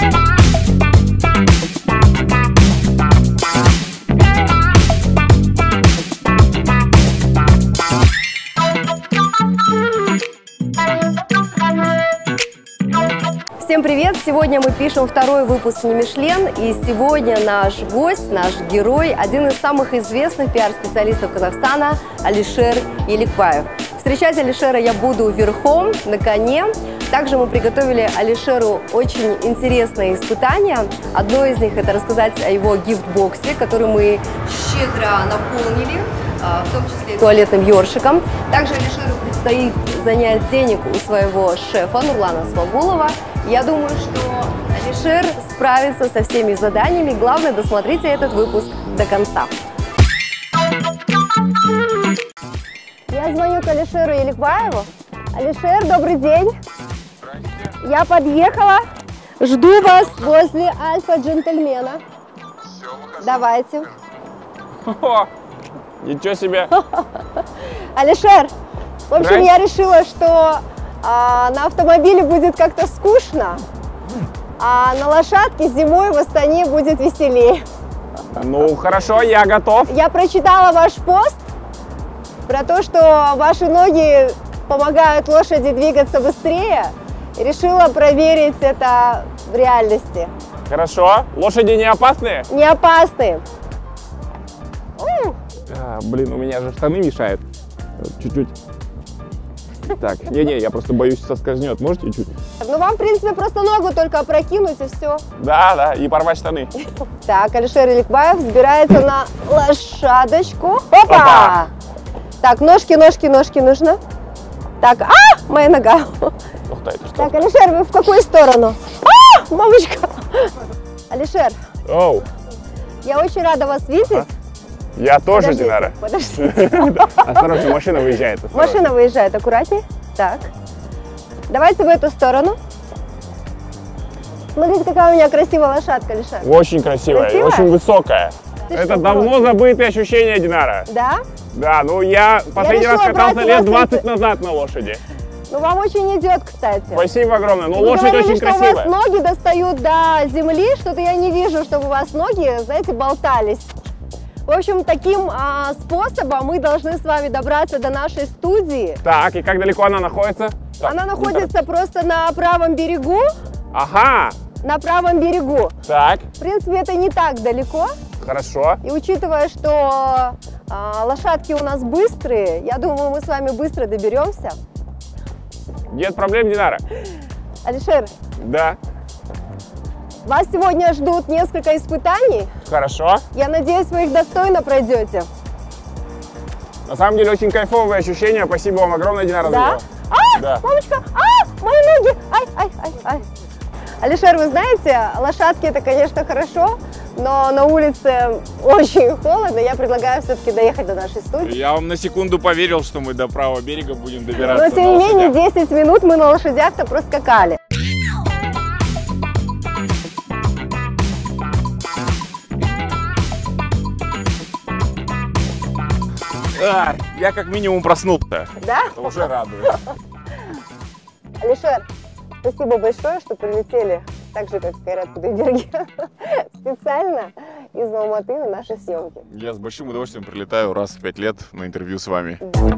Всем привет! Сегодня мы пишем второй выпуск «Не Мишлен», и сегодня наш гость, наш герой, один из самых известных пиар-специалистов Казахстана Алишер Еликбаев. Встречать Алишера я буду верхом, на коне. Также мы приготовили Алишеру очень интересные испытания. Одно из них – это рассказать о его гифтбоксе, который мы щедро наполнили, в том числе и туалетным ёршиком. Также Алишеру предстоит занять денег у своего шефа Нурлана Смагулова. Я думаю, что Алишер справится со всеми заданиями. Главное, досмотрите этот выпуск до конца. Я звоню к Алишеру Еликбаеву. Алишер, добрый день. Здрасте. Я подъехала. Жду вас возле Альфа-джентльмена. Все, выхожу. Давайте. О, ничего себе. Алишер, в общем, я решила, что на автомобиле будет как-то скучно, а на лошадке зимой в Астане будет веселее. Ну, хорошо, я готов. Я прочитала ваш пост про то, что ваши ноги помогают лошади двигаться быстрее, и решила проверить это в реальности. Хорошо. Лошади не опасные? Не опасны. Блин, у меня же штаны мешают. Чуть-чуть. Так, не-не, я просто боюсь, соскользнет. Можете чуть? Ну, вам, в принципе, просто ногу только опрокинуть, и все. Да, и порвать штаны. Так, Алишер Еликбаев взбирается на лошадочку. Опа! Опа! Так, ножки нужно. Так, моя нога. Ух ты, это что? Так, Алишер, вы в какую сторону? Мамочка! Алишер, Оу, я очень рада вас видеть. я тоже, Подождите, Динара. подождите. Осторожно, машина выезжает. осторожно. Машина выезжает, аккуратнее. Так. Давайте в эту сторону. Смотрите, какая у меня красивая лошадка, Алишер. Очень красивая, и Красивая? очень высокая. Ты Это что, давно просто? забытые ощущения, Динара. Да? Да, ну я последний раз решила катался брать лет вас 20 назад на лошади. Ну, вам очень идет, кстати. Спасибо огромное. Ну, Вы лошадь говорили, очень что у красивая. вас ноги достают до земли, что-то я не вижу, чтобы у вас ноги, знаете, болтались. В общем, таким способом мы должны с вами добраться до нашей студии. Так, и как далеко она находится? Так, Она находится просто на правом берегу. Ага, На правом берегу. так, В принципе, это не так далеко. хорошо. И учитывая, что лошадки у нас быстрые, я думаю, мы с вами быстро доберемся. Нет проблем, Динара? Алишер, Да, вас сегодня ждут несколько испытаний. хорошо. Я надеюсь, вы их достойно пройдете. На самом деле очень кайфовые ощущения. Спасибо вам огромное, Динара, за Да? него. Да. Мамочка, мои ноги! Ай. Алишер, вы знаете, лошадки это, конечно, хорошо, но на улице очень холодно. Я предлагаю все-таки доехать до нашей студии. Я вам на секунду поверил, что мы до правого берега будем Но, добираться. тем не менее, 10 минут мы на лошадях-то проскакали. Я как минимум проснулся. Да? Это уже радует. Алишер, спасибо большое, что прилетели, так же, как Кайрат Кудайберген, специально из Алматы на наши съемки. Я с большим удовольствием прилетаю раз в 5 лет на интервью с вами.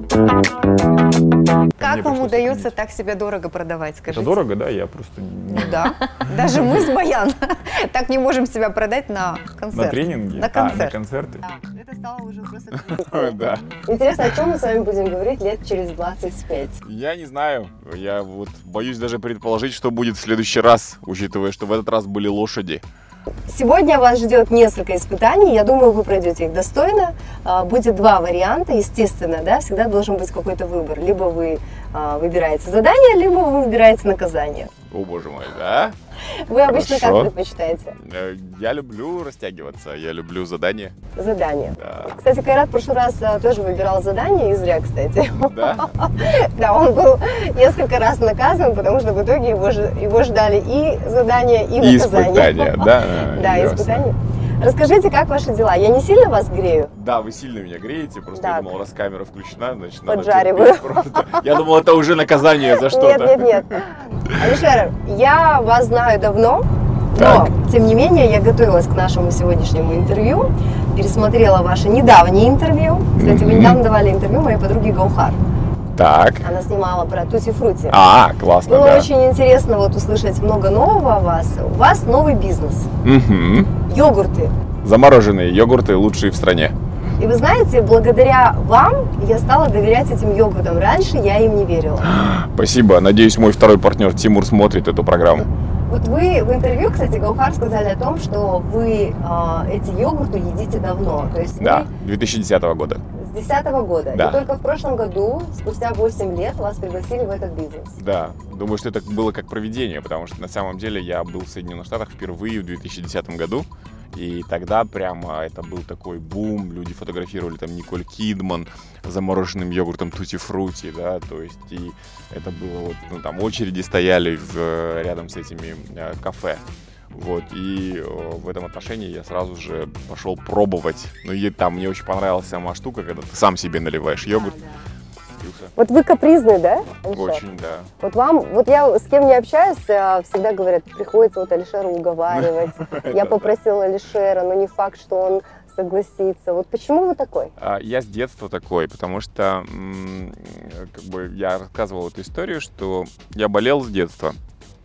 Как Мне вам пришлось удается так себя дорого продавать, скажите? Это дорого, да? Я просто Да, даже мы с Баян так не можем себя продать на концерт. на тренинге. На концерт. На концерты. Это стало уже просто... Да. Интересно, о чем мы с вами будем говорить лет через 25? Я не знаю, я вот боюсь даже предположить, что будет в следующий раз, учитывая, что в этот раз были лошади. Сегодня вас ждет несколько испытаний, я думаю, вы пройдете их достойно. Будет два варианта, естественно, да, всегда должен быть какой-то выбор. Либо вы выбираете задание, либо вы выбираете наказание. О боже мой, да? Вы обычно как Хорошо. предпочитаете? Я люблю растягиваться, я люблю задания. Задание. Да. Кстати, Кайрат в прошлый раз тоже выбирал задание, и зря, кстати. Да? Да, он был несколько раз наказан, потому что в итоге его ждали и задания, и И наказание. испытания, да? Да, Ясно. испытания. Расскажите, как ваши дела? Я не сильно вас грею? Да, вы сильно меня греете, просто Да. я думал, раз камера включена, значит, надо Поджариваю. терпеть просто. Я думал, это уже наказание за что-то. Нет. Алишер, я вас знаю давно. Но, тем не менее, я готовилась к нашему сегодняшнему интервью, пересмотрела ваше недавнее интервью. Кстати, вы недавно давали интервью моей подруге Гаухар. Так. Она снимала про тути-фрути. Классно, Было да. очень интересно вот услышать много нового о вас. У вас новый бизнес. Йогурты. Замороженные йогурты лучшие в стране. И вы знаете, благодаря вам я стала доверять этим йогуртам. Раньше я им не верила. Спасибо. Надеюсь, мой второй партнер Тимур смотрит эту программу. Вот вы в интервью, кстати, Гаухар, сказали о том, что вы эти йогурты едите давно. То есть Да, 2010 года. с 2010 года. Да. И только в прошлом году, спустя 8 лет, вас пригласили в этот бизнес. Да, думаю, что это было как провидение, потому что на самом деле я был в Соединенных Штатах впервые в 2010 году. И тогда прямо это был такой бум, люди фотографировали там Николь Кидман замороженным йогуртом тути-фрути, да, то есть и это было вот, ну, там очереди стояли рядом с этими кафе, вот, и в этом отношении я сразу же пошел пробовать, ну и там мне очень понравилась сама штука, когда ты сам себе наливаешь йогурт. Вот вы капризный, да, Алишер? Очень, да. Вот вам, вот я с кем не общаюсь, всегда говорят, приходится вот Алишера уговаривать. Я попросила Алишера, но не факт, что он согласится. Вот почему вы такой? Я с детства такой, потому что как бы я рассказывал эту историю, что я болел с детства.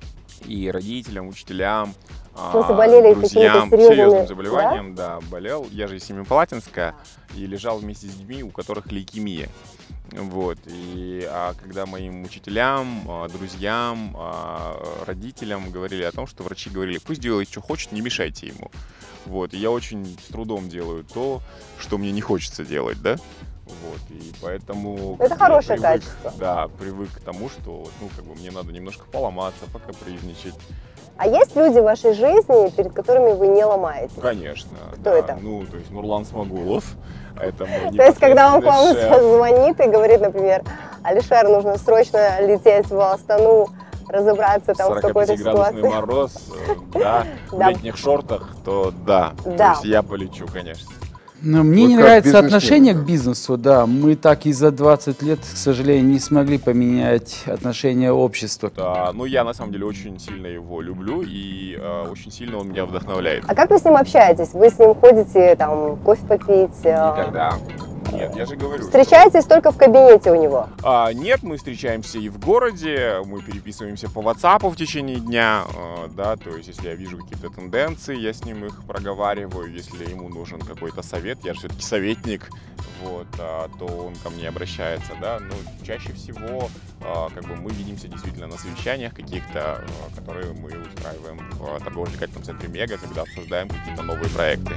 И родителям, учителям, В смысле, болели друзьям, какими-то серьезным серьезными, заболеванием, да, болел. Я же из Семипалатинска и лежал вместе с детьми, у которых лейкемия. Вот. И когда моим учителям, друзьям, родителям говорили о том, что врачи говорили, пусть делает, что хочет, не мешайте ему. Вот. И я очень с трудом делаю то, что мне не хочется делать, да? Вот, и поэтому... Это хорошее качество. Да, привык к тому, что, ну, как бы мне надо немножко поломаться, покапризничать. А есть люди в вашей жизни, перед которыми вы не ломаетесь? Конечно. Кто да. это? Ну, то есть Нурлан Смагулов. Это мой То есть, когда он к вам непосредственный шеф. звонит и говорит, например, Алишер, нужно срочно лететь в Астану, разобраться там в какой-то 45-градусный ситуации. мороз, да, в Да. летних шортах, то да. Да. То есть я полечу, конечно. Но мне Вот не как нравится бизнесмен, отношение да. к бизнесу, да. Мы так и за 20 лет, к сожалению, не смогли поменять отношение общества. Да, ну я на самом деле очень сильно его люблю и очень сильно он меня вдохновляет. А как вы с ним общаетесь? Вы с ним ходите там кофе попить? Никогда. Нет, я же говорю. Встречаетесь только в кабинете у него? Нет, мы встречаемся и в городе, мы переписываемся по WhatsApp в течение дня, да, то есть если я вижу какие-то тенденции, я с ним их проговариваю, если ему нужен какой-то совет, я же все-таки советник, вот, то он ко мне обращается, да, но чаще всего как бы мы видимся действительно на совещаниях каких-то, которые мы устраиваем в торгово-развлекательном центре Мега, когда обсуждаем какие-то новые проекты.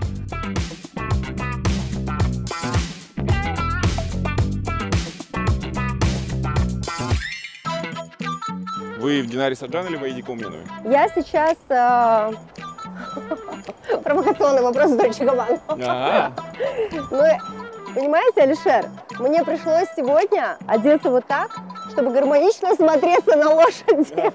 Вы в Динаре Саджан или в Аиде Кауменовой? Я сейчас... Провокационный вопрос Дольче Габбана. Ну, понимаете, Алишер, мне пришлось сегодня одеться вот так, чтобы гармонично смотреться на лошади.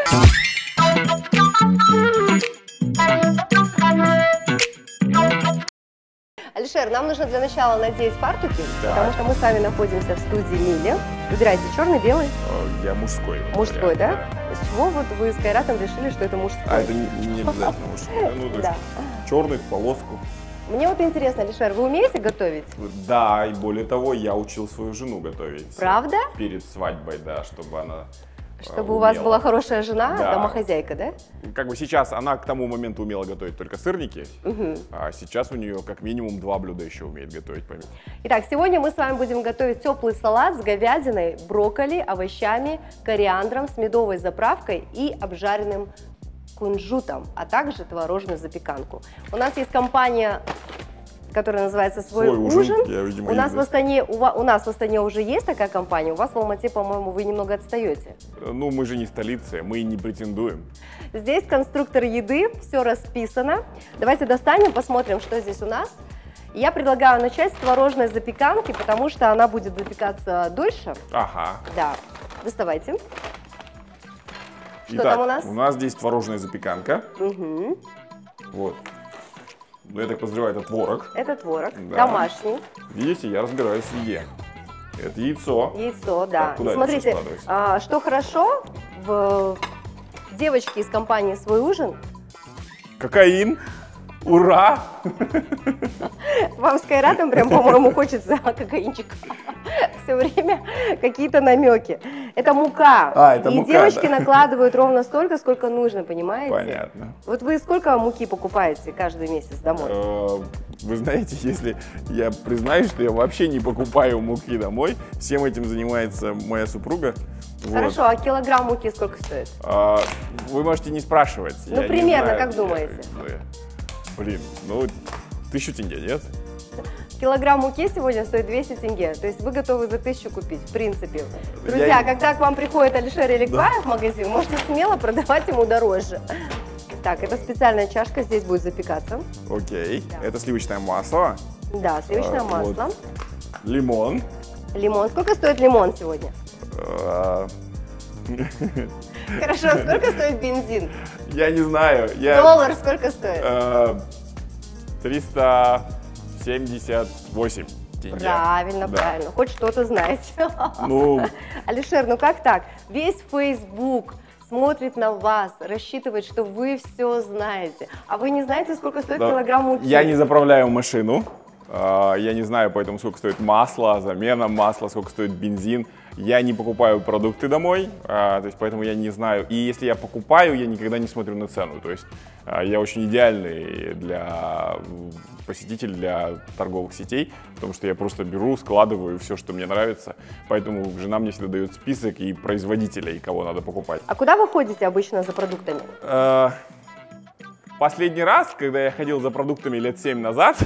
Алишер, нам нужно для начала надеть фартуки, Да. потому что мы с вами находимся в студии Мили. Выбирайте черный, белый, Я мужской. мужской, да? С чего вот вы с Кайратом решили, что это мужской? А это не обязательно мужской. Ну, то есть Да. черный в полоску. Мне вот интересно, Алишер, вы умеете готовить? Да, и более того, я учил свою жену готовить. Правда? Перед свадьбой, да, чтобы она Чтобы у вас умела. была хорошая жена, Да. домохозяйка, да? Как бы сейчас она к тому моменту умела готовить только сырники, а сейчас у нее как минимум 2 блюда еще умеет готовить помимо. Итак, сегодня мы с вами будем готовить теплый салат с говядиной, брокколи, овощами, кориандром, с медовой заправкой и обжаренным кунжутом, а также творожную запеканку. У нас есть компания, которая называется «Свой ужин». Я, видимо, У нас, в ездил. Астане, у нас в Астане уже есть такая компания, у вас в Алмате, по-моему, вы немного отстаете. Ну, мы же не столица, мы не претендуем. Здесь конструктор еды, все расписано. Давайте достанем, посмотрим, что здесь у нас. Я предлагаю начать с творожной запеканки, потому что она будет запекаться дольше. Ага. Да, доставайте. Что Итак, там у нас? У нас здесь творожная запеканка. Угу. Вот. Ну, я так подозреваю, это творог. Это творог, Да. домашний, Видите, я разбираюсь в еде. Это яйцо. яйцо, да. Так, куда И это смотрите, всё складывается? что хорошо, в девочке из компании «Свой ужин» Кокаин. Ура! Вам с Кайратом прям, по-моему, хочется кокаинчик. Все время какие-то намеки. Это мука. Это и мука, девочки да. накладывают ровно столько, сколько нужно, понимаете? Понятно. Вот вы сколько муки покупаете каждый месяц домой? Вы знаете, если я признаюсь, что я вообще не покупаю муки домой, всем этим занимается моя супруга. Вот. Хорошо, а килограмм муки сколько стоит? Вы можете не спрашивать. Ну, я не примерно, знаю. как думаете? Блин, 1000 тенге, нет? Килограмм муки сегодня стоит 200 тенге. То есть вы готовы за 1000 купить, в принципе. Друзья, когда к вам приходит Алишер Еликбаев в магазин, можете смело продавать ему дороже. Так, это специальная чашка, здесь будет запекаться. Окей. Да. Это сливочное масло. Да, сливочное масло. Вот. Лимон. Лимон. Сколько стоит лимон сегодня? Хорошо, сколько стоит бензин? Я не знаю. Доллар сколько стоит? 378 тенге. Правильно, Да. правильно. Хоть что-то знаете. Ну, Алишер, ну как так? Весь Facebook смотрит на вас, рассчитывает, что вы все знаете. А вы не знаете, сколько стоит да. килограмм муки? Я не заправляю машину. Я не знаю поэтому, сколько стоит масло, замена масла, сколько стоит бензин. Я не покупаю продукты домой, то есть поэтому я не знаю. И если я покупаю, я никогда не смотрю на цену. То есть я очень идеальный для посетитель для торговых сетей, потому что я просто беру, складываю все, что мне нравится. Поэтому жена мне всегда дает список и производителей, кого надо покупать. А куда вы ходите обычно за продуктами? Последний раз, когда я ходил за продуктами лет 7 назад,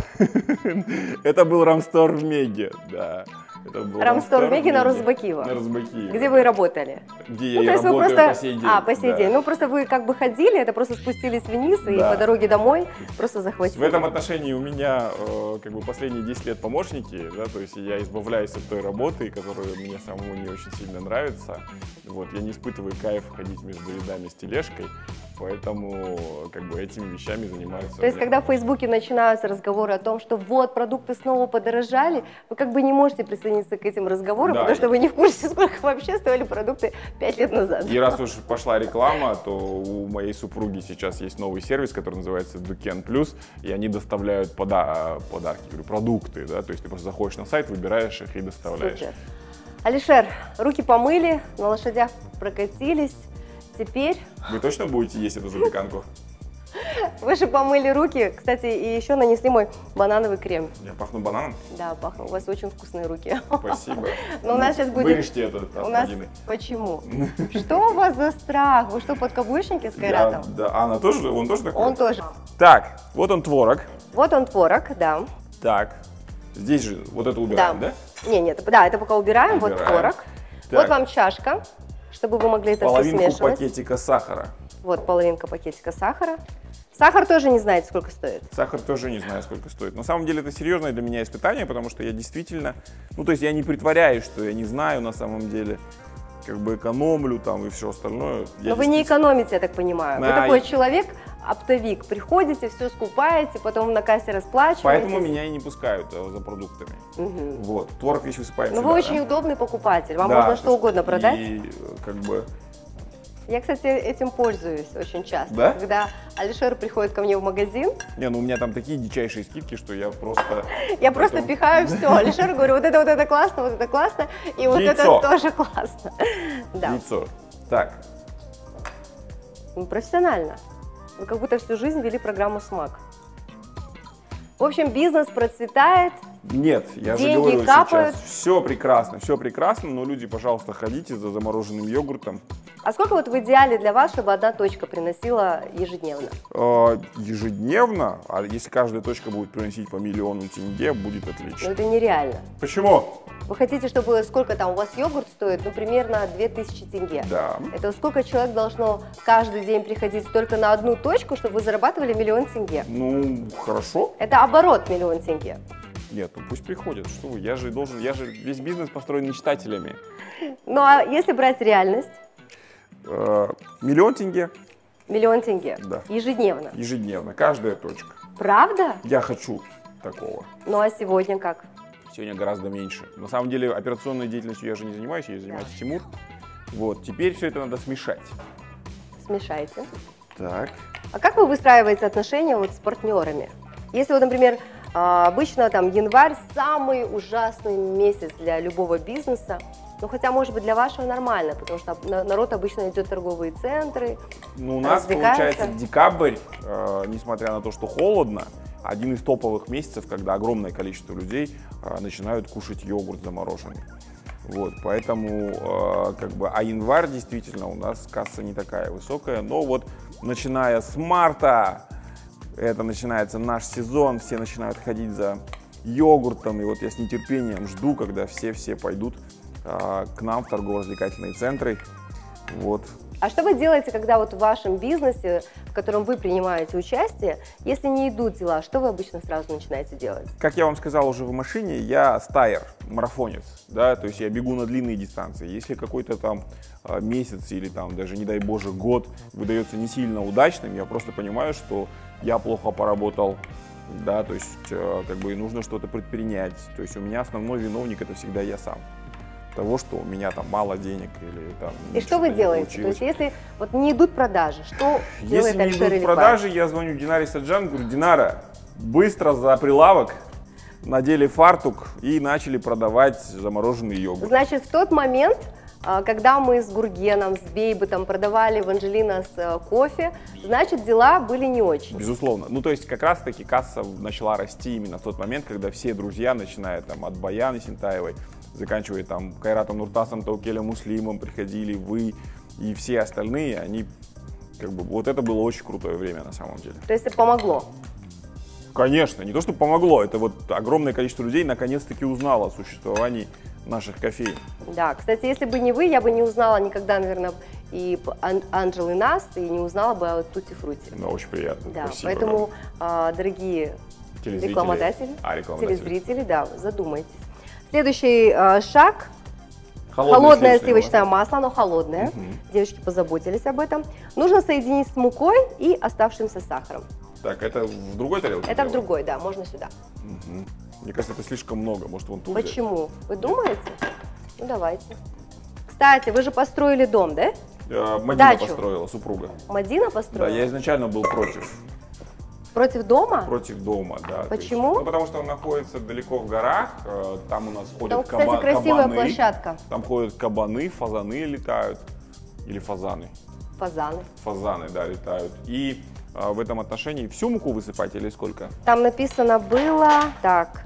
это был Рамстор в Меге, да. Рамстор в Меге на Розбакиева. На Розбакиева. Где вы работали? Где я и работаю по сей день. по сей день. Ну, просто вы как бы ходили, это просто спустились вниз и по дороге домой просто захватили. В этом отношении у меня как бы последние 10 лет помощники, да, то есть я избавляюсь от той работы, которая мне самому не очень сильно нравится. Вот, я не испытываю кайф ходить между рядами с тележкой, поэтому как бы этими вещами занимаются. То есть, когда в Фейсбуке начинаются разговоры о том, что вот, продукты снова подорожали, вы как бы не можете присоединиться к этим разговорам, Да, потому что вы не в курсе, сколько вообще стоили продукты 5 лет назад. И раз уж пошла реклама, то у моей супруги сейчас есть новый сервис, который называется Duken Plus, и они доставляют подарки, говорю, продукты, да, то есть ты просто заходишь на сайт, выбираешь их и доставляешь. Супер. Алишер, руки помыли, на лошадях прокатились, теперь... Вы точно будете есть эту запеканку? Вы же помыли руки, кстати, и еще нанесли мой банановый крем. Я пахну бананом? Да, пахну. У вас очень вкусные руки. Спасибо. Но у нас сейчас будет... Вырежьте это У нас... Почему? Что у вас за страх? Вы что, подкаблучники с Кайратом? Да, а он тоже такой? Он тоже. Так, вот он творог. Вот он творог, да. Так, здесь же вот это убираем, да? Нет, да, это пока убираем. Вот Убираем. творог. Так. Вот вам чашка, чтобы вы могли это все Половинку смешивать. пакетика сахара. Вот половинка пакетика сахара. Сахар тоже не знаете, сколько стоит? Сахар тоже не знаю, сколько стоит. На самом деле это серьезное для меня испытание, потому что я действительно, ну то есть я не притворяюсь, что я не знаю на самом деле, как бы экономлю там и все остальное. Но вы не экономите, я так понимаю. Вы Да, такой человек, оптовик, приходите, все скупаете, потом на кассе расплачиваетесь. Поэтому меня и не пускают за продуктами. Мгм. Вот, творог весь высыпается. Ну вы очень удобный покупатель, вам Да, можно то что есть угодно продать. И как бы... Я, кстати, этим пользуюсь очень часто. Да? Когда Алишер приходит ко мне в магазин, Не, ну у меня там такие дичайшие скидки, что я просто... я просто пихаю все. Алишер говорю, вот это классно, и вот Яйцо. это тоже классно. Да, Яйцо. Так, ну, профессионально. Вы как будто всю жизнь вели программу СМАК. В общем, бизнес процветает. нет, я же Деньги говорю капают. сейчас, все прекрасно, но люди, пожалуйста, ходите за замороженным йогуртом. А сколько вот в идеале для вас, чтобы одна точка приносила ежедневно? Ежедневно, а если каждая точка будет приносить по 1 000 000 тенге, будет Ну отлично. это нереально. Почему? Вы хотите, чтобы сколько там у вас йогурт стоит? Ну примерно 2000 тенге. Да. Это сколько человек должно каждый день приходить только на одну точку, чтобы вы зарабатывали 1 000 000 тенге? Ну, хорошо. Это оборот 1 000 000 тенге. Нет, ну пусть приходят. Что вы, я же весь бизнес построен мечтателями. Ну а если брать реальность? 1 000 000 тенге 1 000 000 тенге. Да. Ежедневно. ежедневно, каждая точка. Правда? Я хочу такого. Ну а сегодня как? Сегодня гораздо меньше. На самом деле операционной деятельностью я же не занимаюсь, я занимаюсь Тимур. Вот, теперь все это надо смешать. Смешайте. Так, А как вы выстраиваете отношения вот с партнерами? Если вот, например, обычно там январь самый ужасный месяц для любого бизнеса, ну хотя, может быть, для вашего нормально, потому что народ обычно идет в торговые центры. Ну, у нас получается декабрь, несмотря на то, что холодно, один из топовых месяцев, когда огромное количество людей начинают кушать йогурт замороженный. Вот, поэтому, как бы, а январь действительно у нас касса не такая высокая, но вот начиная с марта, это начинается наш сезон, все начинают ходить за йогуртом, и вот я с нетерпением жду, когда все пойдут к нам в торгово-развлекательные центры. Вот. А что вы делаете, когда вот в вашем бизнесе, в котором вы принимаете участие, если не идут дела, что вы обычно сразу начинаете делать? Как я вам сказал уже в машине, я стайер, марафонец, да, то есть я бегу на длинные дистанции. Если какой-то там месяц или там даже, не дай боже, год выдается не сильно удачным, я просто понимаю, что я плохо поработал, да, то есть как бы нужно что-то предпринять. То есть у меня основной виновник — это всегда я сам. Того, что у меня там мало денег или там. И что вы делаете? То есть если вот не идут продажи, что делает Алишер Еликбаев? Если не идут продажи, я звоню Динаре Саджан, говорю: Динара, быстро за прилавок, надели фартук и начали продавать замороженный йогурт. Значит, в тот момент, когда мы с Гургеном, с Бейбутом продавали в Анджелинас кофе, значит, дела были не очень. Безусловно. Ну, то есть, как раз-таки касса начала расти именно в тот момент, когда все друзья, начиная там от Баяны Синтаевой, заканчивая там Кайратом Нуртасом, Таукелем Муслимом, приходили вы и все остальные, они, как бы, вот это было очень крутое время на самом деле. То есть это помогло? Конечно, не то, что помогло, это вот огромное количество людей наконец-таки узнало о существовании наших кофеин. Да, кстати, если бы не вы, я бы не узнала никогда, наверное, и Анджелы Нас, и не узнала бы о Тутти Фрути. Да, очень приятно. Да, спасибо. Поэтому, дорогие рекламодатели, телезрители, да, задумайтесь. Следующий шаг. Холодное сливочное масло, оно холодное. Угу. Девочки позаботились об этом. Нужно соединить с мукой и оставшимся сахаром. Так, это в другой тарелке? Это в другой, да, можно сюда. Угу. Мне кажется, это слишком много, может, вон тут. Почему? Вы думаете? Ну, давайте. Кстати, вы же построили дом, да? Мадина построила, супруга. Мадина построила? Да, я изначально был против. Против дома? Против дома, да. Почему? Есть, ну, потому что он находится далеко в горах, там у нас ходят кстати, красивая кабаны. Площадка. Там ходят кабаны, фазаны летают. Или фазаны. Фазаны. Фазаны, да, летают. И в этом отношении всю муку высыпать или сколько? Там написано было, так,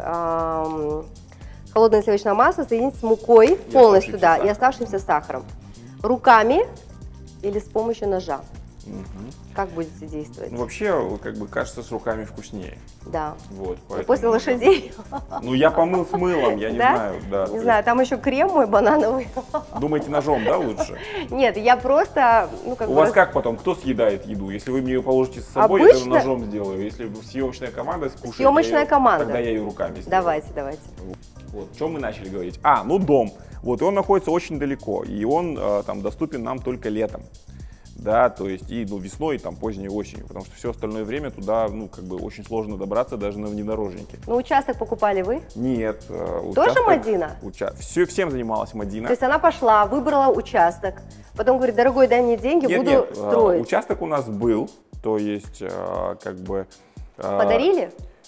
холодное сливочное масло соединить с мукой полностью, да, и оставшимся сахаром. Руками или с помощью ножа? Угу. Как будете действовать? Ну, вообще, как бы, кажется, с руками вкуснее. Да. Вот, поэтому, после лошадей? Ну, я помыл с мылом, я не знаю. Да, не знаю, там еще крем мой банановый. Думаете, ножом, да, лучше? Нет, я просто... Ну, как у вас как потом? Кто съедает еду? Если вы мне ее положите с собой, я это ножом сделаю. Если съемочная команда скушает, съемочная команда. Тогда я ее руками сделаю. Давайте. Вот, о чем мы начали говорить? Ну, дом. Вот, и он находится очень далеко, и он там доступен нам только летом. Да, то есть и весной, и там поздней осенью, потому что все остальное время туда, как бы очень сложно добраться даже на внедорожнике. Ну, участок покупали вы? Нет. Тоже Мадина? Всем занималась Мадина. То есть она пошла, выбрала участок, потом говорит: дорогой, дай мне деньги, буду строить. Участок у нас был, то есть как бы... Подарили?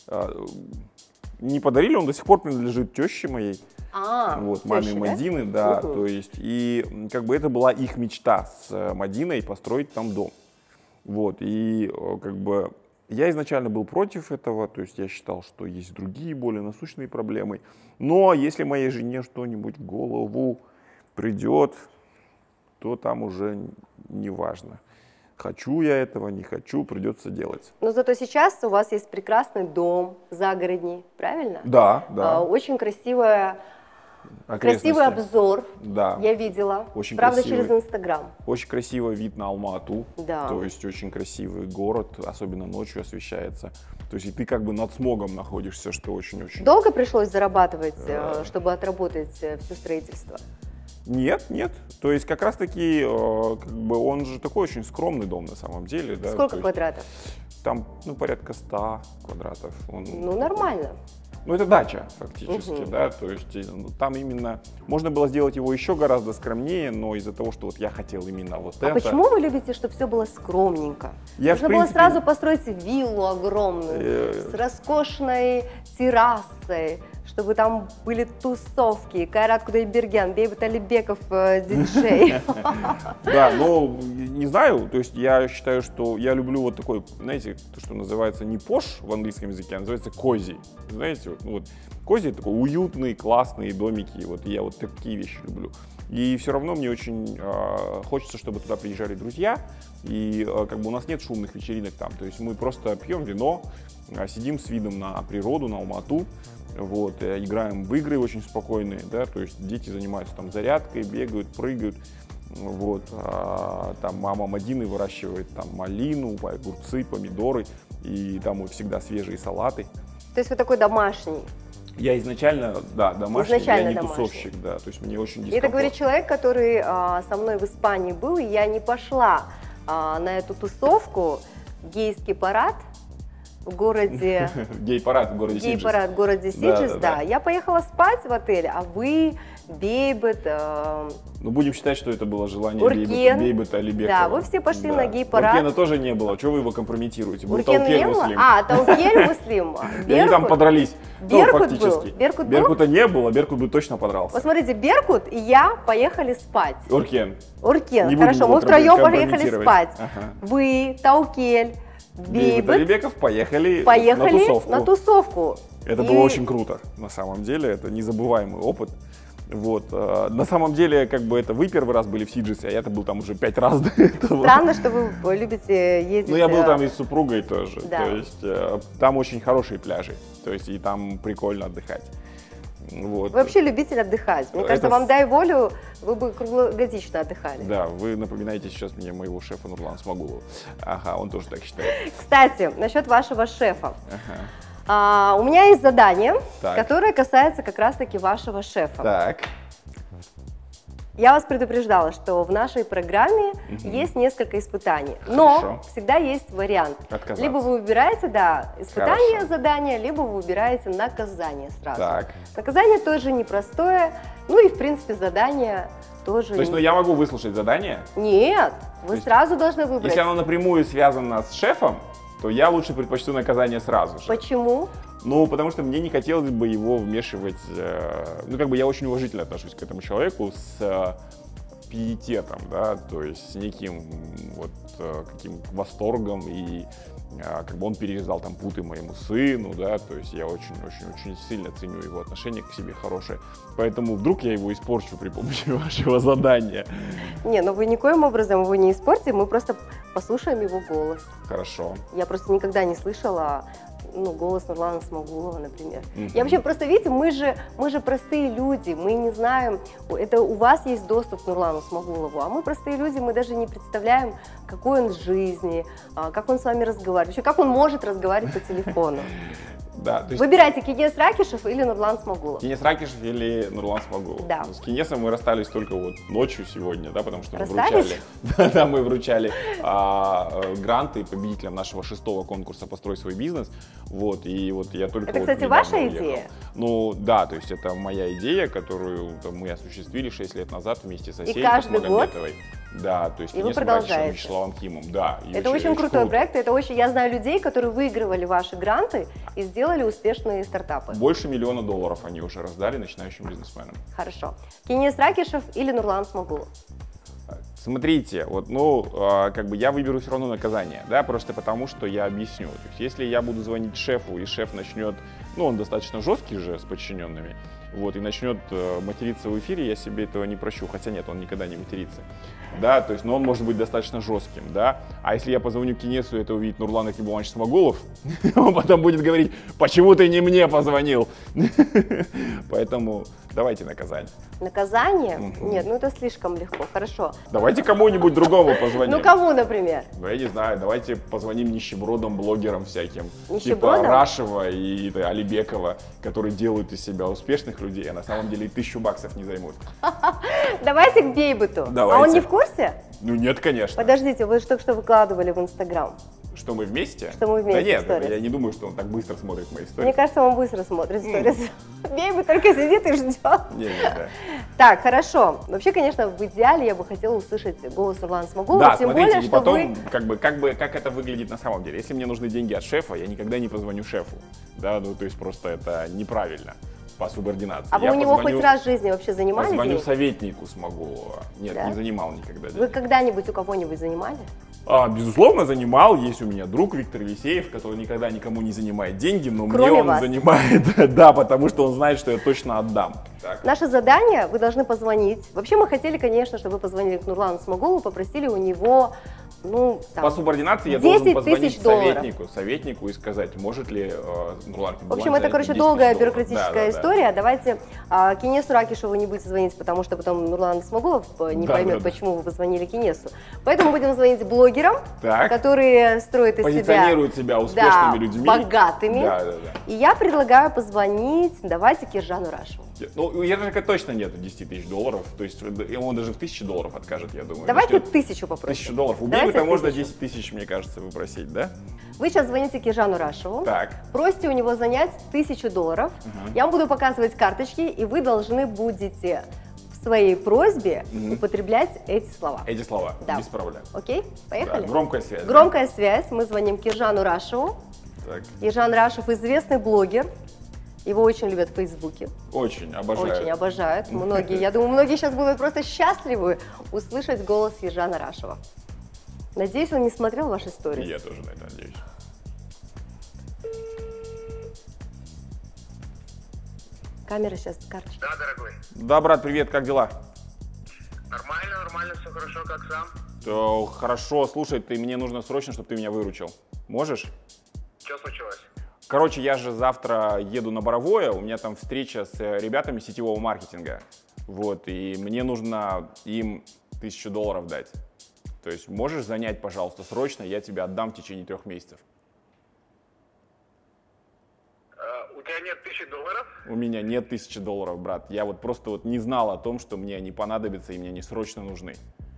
Не подарили, он до сих пор принадлежит теще моей. Вот, маме тещи, Мадины, да, то есть, и как бы это была их мечта с Мадиной построить там дом. Вот, и как бы я изначально был против этого, то есть я считал, что есть другие более насущные проблемы. Но если моей жене что-нибудь в голову придет, то там уже не важно. Хочу я этого, не хочу, придется делать. Но зато сейчас у вас есть прекрасный дом загородний, правильно? Да. Очень красивый обзор, да. Я видела, очень правда, красивый, через Инстаграм. Очень красивый вид на Алма-Ату, да. То есть очень красивый город, особенно ночью освещается. То есть и ты как бы над смогом находишься, что очень-очень... Долго пришлось зарабатывать, чтобы отработать все строительство? Нет. То есть как раз-таки, как бы он же такой очень скромный дом на самом деле. Да? Сколько квадратов? Там, порядка 100 квадратов. Ну, нормально. Ну, это дача фактически, да, то есть ну, там именно можно было сделать его еще гораздо скромнее, но из-за того, что вот я хотел именно вот это. А почему вы любите, чтобы все было скромненько? Нужно было сразу построить виллу огромную с роскошной террасой, чтобы там были тусовки, Кайрат Кудайберген, Бейбут Алибеков, диджей. Да, но не знаю, то есть я считаю, что я люблю вот такой, знаете, то, что называется не пош в английском языке, а называется кози. Знаете, вот кози такой уютный, классные домики, вот я вот такие вещи люблю. И все равно мне очень хочется, чтобы туда приезжали друзья, и как бы у нас нет шумных вечеринок там, то есть мы просто пьем вино, сидим с видом на природу, на Алмату, вот, играем в игры очень спокойные, да, то есть дети занимаются там зарядкой, бегают, прыгают, вот, там мама Мадины выращивает там малину, огурцы, помидоры, и там всегда свежие салаты. То есть вы такой домашний? Я изначально, да, домашний, я не тусовщик, да, то есть мне очень дискомфортно. Это говорит человек, который со мной в Испании был, и я не пошла на эту тусовку, гейский парад в городе... Гей-парад в городе Сиджес. Гей-парад в городе Сиджес, да. Я поехала спать в отель, а вы, Бейбут... Ну, будем считать, что это было желание Бейбута Алибекова. Да, вы все пошли на гей-парад. Уркена тоже не было, чего вы его компрометируете? Был Уркена Таукель не было? Муслим. А, Таукель Муслим. И они там подрались. Беркут фактически. был? Беркут был? Беркута не было, Беркут бы точно подрался. Вот смотрите, Беркут и я поехали спать. Уркен. Уркен, хорошо, мы втроем поехали спать. Ага. Вы, Таукель, Бейбут Алибеков поехали на тусовку. Это было очень круто, на самом деле, это незабываемый опыт. Вот. На самом деле, как бы это вы первый раз были в Сиджесе, а я-то был там уже 5 раз до этого. Странно, что вы любите ездить. Ну, я был там и с супругой тоже. Да. То есть там очень хорошие пляжи. То есть и там прикольно отдыхать. Вот. Вы вообще любитель отдыхать. Мне кажется, вам дай волю, вы бы круглогодично отдыхали. Да, вы напоминаете сейчас мне моего шефа Нурлана Смагулова. Ага, он тоже так считает. Кстати, насчет вашего шефа. Ага. У меня есть задание, Так. которое касается как раз-таки вашего шефа. Так. Я вас предупреждала, что в нашей программе есть несколько испытаний, но Хорошо. всегда есть вариант. Отказаться. Либо вы выбираете, испытание, Хорошо. задание, либо вы выбираете наказание сразу. Так. Наказание тоже непростое, ну и в принципе задание тоже. То есть, ну, я могу выслушать задание? Нет, вы есть, сразу должны выбрать. Если оно напрямую связано с шефом, то я лучше предпочту наказание сразу же. Почему? Ну, потому что мне не хотелось бы его вмешивать. Ну, как бы я очень уважительно отношусь к этому человеку с пиететом, да, то есть с неким вот каким восторгом, и как бы он перерезал там путы моему сыну, да, то есть я очень сильно ценю его отношение к себе хорошее, поэтому вдруг я его испорчу при помощи вашего задания. Не, ну вы никоим образом его не испортите, мы просто послушаем его голос. Хорошо. Я просто никогда не слышала голос Нурлана Смагулова, например. Я вообще просто, видите, мы же простые люди, мы не знаем, это у вас есть доступ к Нурлану Смагулову, а мы простые люди, мы даже не представляем, какой он в жизни, как он с вами разговаривает, вообще как он может разговаривать по телефону. Да, то есть... Выбирайте Кинес Ракишев или Нурлан Смагулов. Кинес Ракишев или Нурлан Смагулов. Да. С Кинесом мы расстались только вот ночью сегодня, да, потому что мы расстались? вручали, да, мы вручали гранты победителям нашего 6-го конкурса «Построй свой бизнес». Вот, и вот я только... Это, вот кстати, недавно ваша уехал. идея? Ну, да, то есть это моя идея, которую мы осуществили 6 лет назад вместе со Сеней каждый год? Да, то есть и вы Кинесом продолжаете. Вячеславом Кимом, да. Это очень крутой проект, это очень, я знаю людей, которые выигрывали ваши гранты и сделали успешные стартапы. Больше $1 миллиона они уже раздали начинающим бизнесменам. Хорошо. Кинес Ракишев или Нурлан Смагулов? Смотрите, вот, ну, как бы я выберу все равно наказание, да, просто потому что я объясню. То есть, если я буду звонить шефу, и шеф начнет, ну, он достаточно жесткий же с подчиненными, вот, и начнет материться в эфире, я себе этого не прощу, хотя нет, он никогда не матерится, да, то есть, но он может быть достаточно жестким, да, а если я позвоню Кинесу, это увидит Нурлан Акибулович Смагулов, он потом будет говорить, почему ты не мне позвонил, поэтому давайте наказание. Наказание? Нет, ну это слишком легко, хорошо. Давайте кому-нибудь другому позвоним. Ну кому, например? Ну, я не знаю, давайте позвоним нищебродам, блогерам всяким. Нищебродам? Типа Рашева и Алибекова, которые делают из себя успешных людей, а на самом деле $1000 не займут. Давайте к Бейбуту. Давайте. А он не в курсе? Ну нет, конечно. Подождите, вы же только что выкладывали в Инстаграм. Что мы вместе? Что мы вместе. Да нет, сторис. я не думаю, что он так быстро смотрит мои истории. Мне кажется, он быстро смотрит сторис. Бейби только сидит и ждет. Да. Так, хорошо. Вообще, конечно, в идеале я бы хотела услышать голос Нурлана Смагулова. Да, тем смотрите, более, и что потом, вы... как это выглядит на самом деле. Если мне нужны деньги от шефа, я никогда не позвоню шефу. Да, ну, то есть просто это неправильно по субординации. А вы Я у него позвоню- хоть раз в жизни вообще занимали Позвоню денег? советнику Смагулова. Нет, Да? не занимал никогда Вы денег. когда-нибудь у кого-нибудь занимали? Безусловно, занимал. Есть у меня друг Виктор Елисеев, который никогда никому не занимает деньги, но мне Кроме он вас. занимает. Да, потому что он знает, что я точно отдам. Так. Наше задание, вы должны позвонить. Вообще мы хотели, конечно, чтобы вы позвонили к Нурлану Смагулову, попросили у него, ну, там, По субординации я 10 должен тысяч позвонить долларов. советнику и сказать, может ли Нурлан В общем, это, короче, долгая бюрократическая история. Давайте Кинесу Ракишеву не будете звонить, потому что потом Нурлан Смагулов не поймет, почему вы позвонили Кинесу. Поэтому будем звонить блогерам, Так. которые строят из себя... Позиционируют себя успешными людьми. богатыми. Да. И я предлагаю позвонить, давайте, Киржану Рашеву. Ну, у Ержика точно нет 10 тысяч долларов, то есть он даже в 1000 долларов откажет, я думаю. Давайте Начнет 1000 попросим. 1000 долларов. У Давайте Бейби-то можно 1000. 10 тысяч, мне кажется, выпросить, да? Вы сейчас звоните Киржану Рашеву, Так. просите у него занять 1000 долларов. Я вам буду показывать карточки, и вы должны будете в своей просьбе употреблять эти слова. Эти слова, Да. без проблем. Окей? Поехали? Да, громкая связь. да? Громкая связь. Мы звоним Киржану Рашеву. Так. Киржан Рашев известный блогер. Его очень любят в Фейсбуке. Очень обожаю. Очень обожают. Многие, я думаю, многие сейчас будут просто счастливы услышать голос Киржана Рашева. Надеюсь, он не смотрел ваши истории. Я тоже на это надеюсь. Камера сейчас, карточка. Да, дорогой. Да, брат, привет, как дела? Нормально, все хорошо, как сам? Хорошо, слушай, мне нужно срочно, чтобы ты меня выручил. Можешь? Что случилось? Короче, я же завтра еду на Боровое, у меня там встреча с ребятами сетевого маркетинга. Вот, и мне нужно им 1000 долларов дать. То есть можешь занять, пожалуйста, срочно, я тебе отдам в течение 3 месяцев. У тебя нет 1000 долларов? У меня нет 1000 долларов, брат. Я вот просто вот не знал о том, что мне они понадобятся и мне они срочно нужны.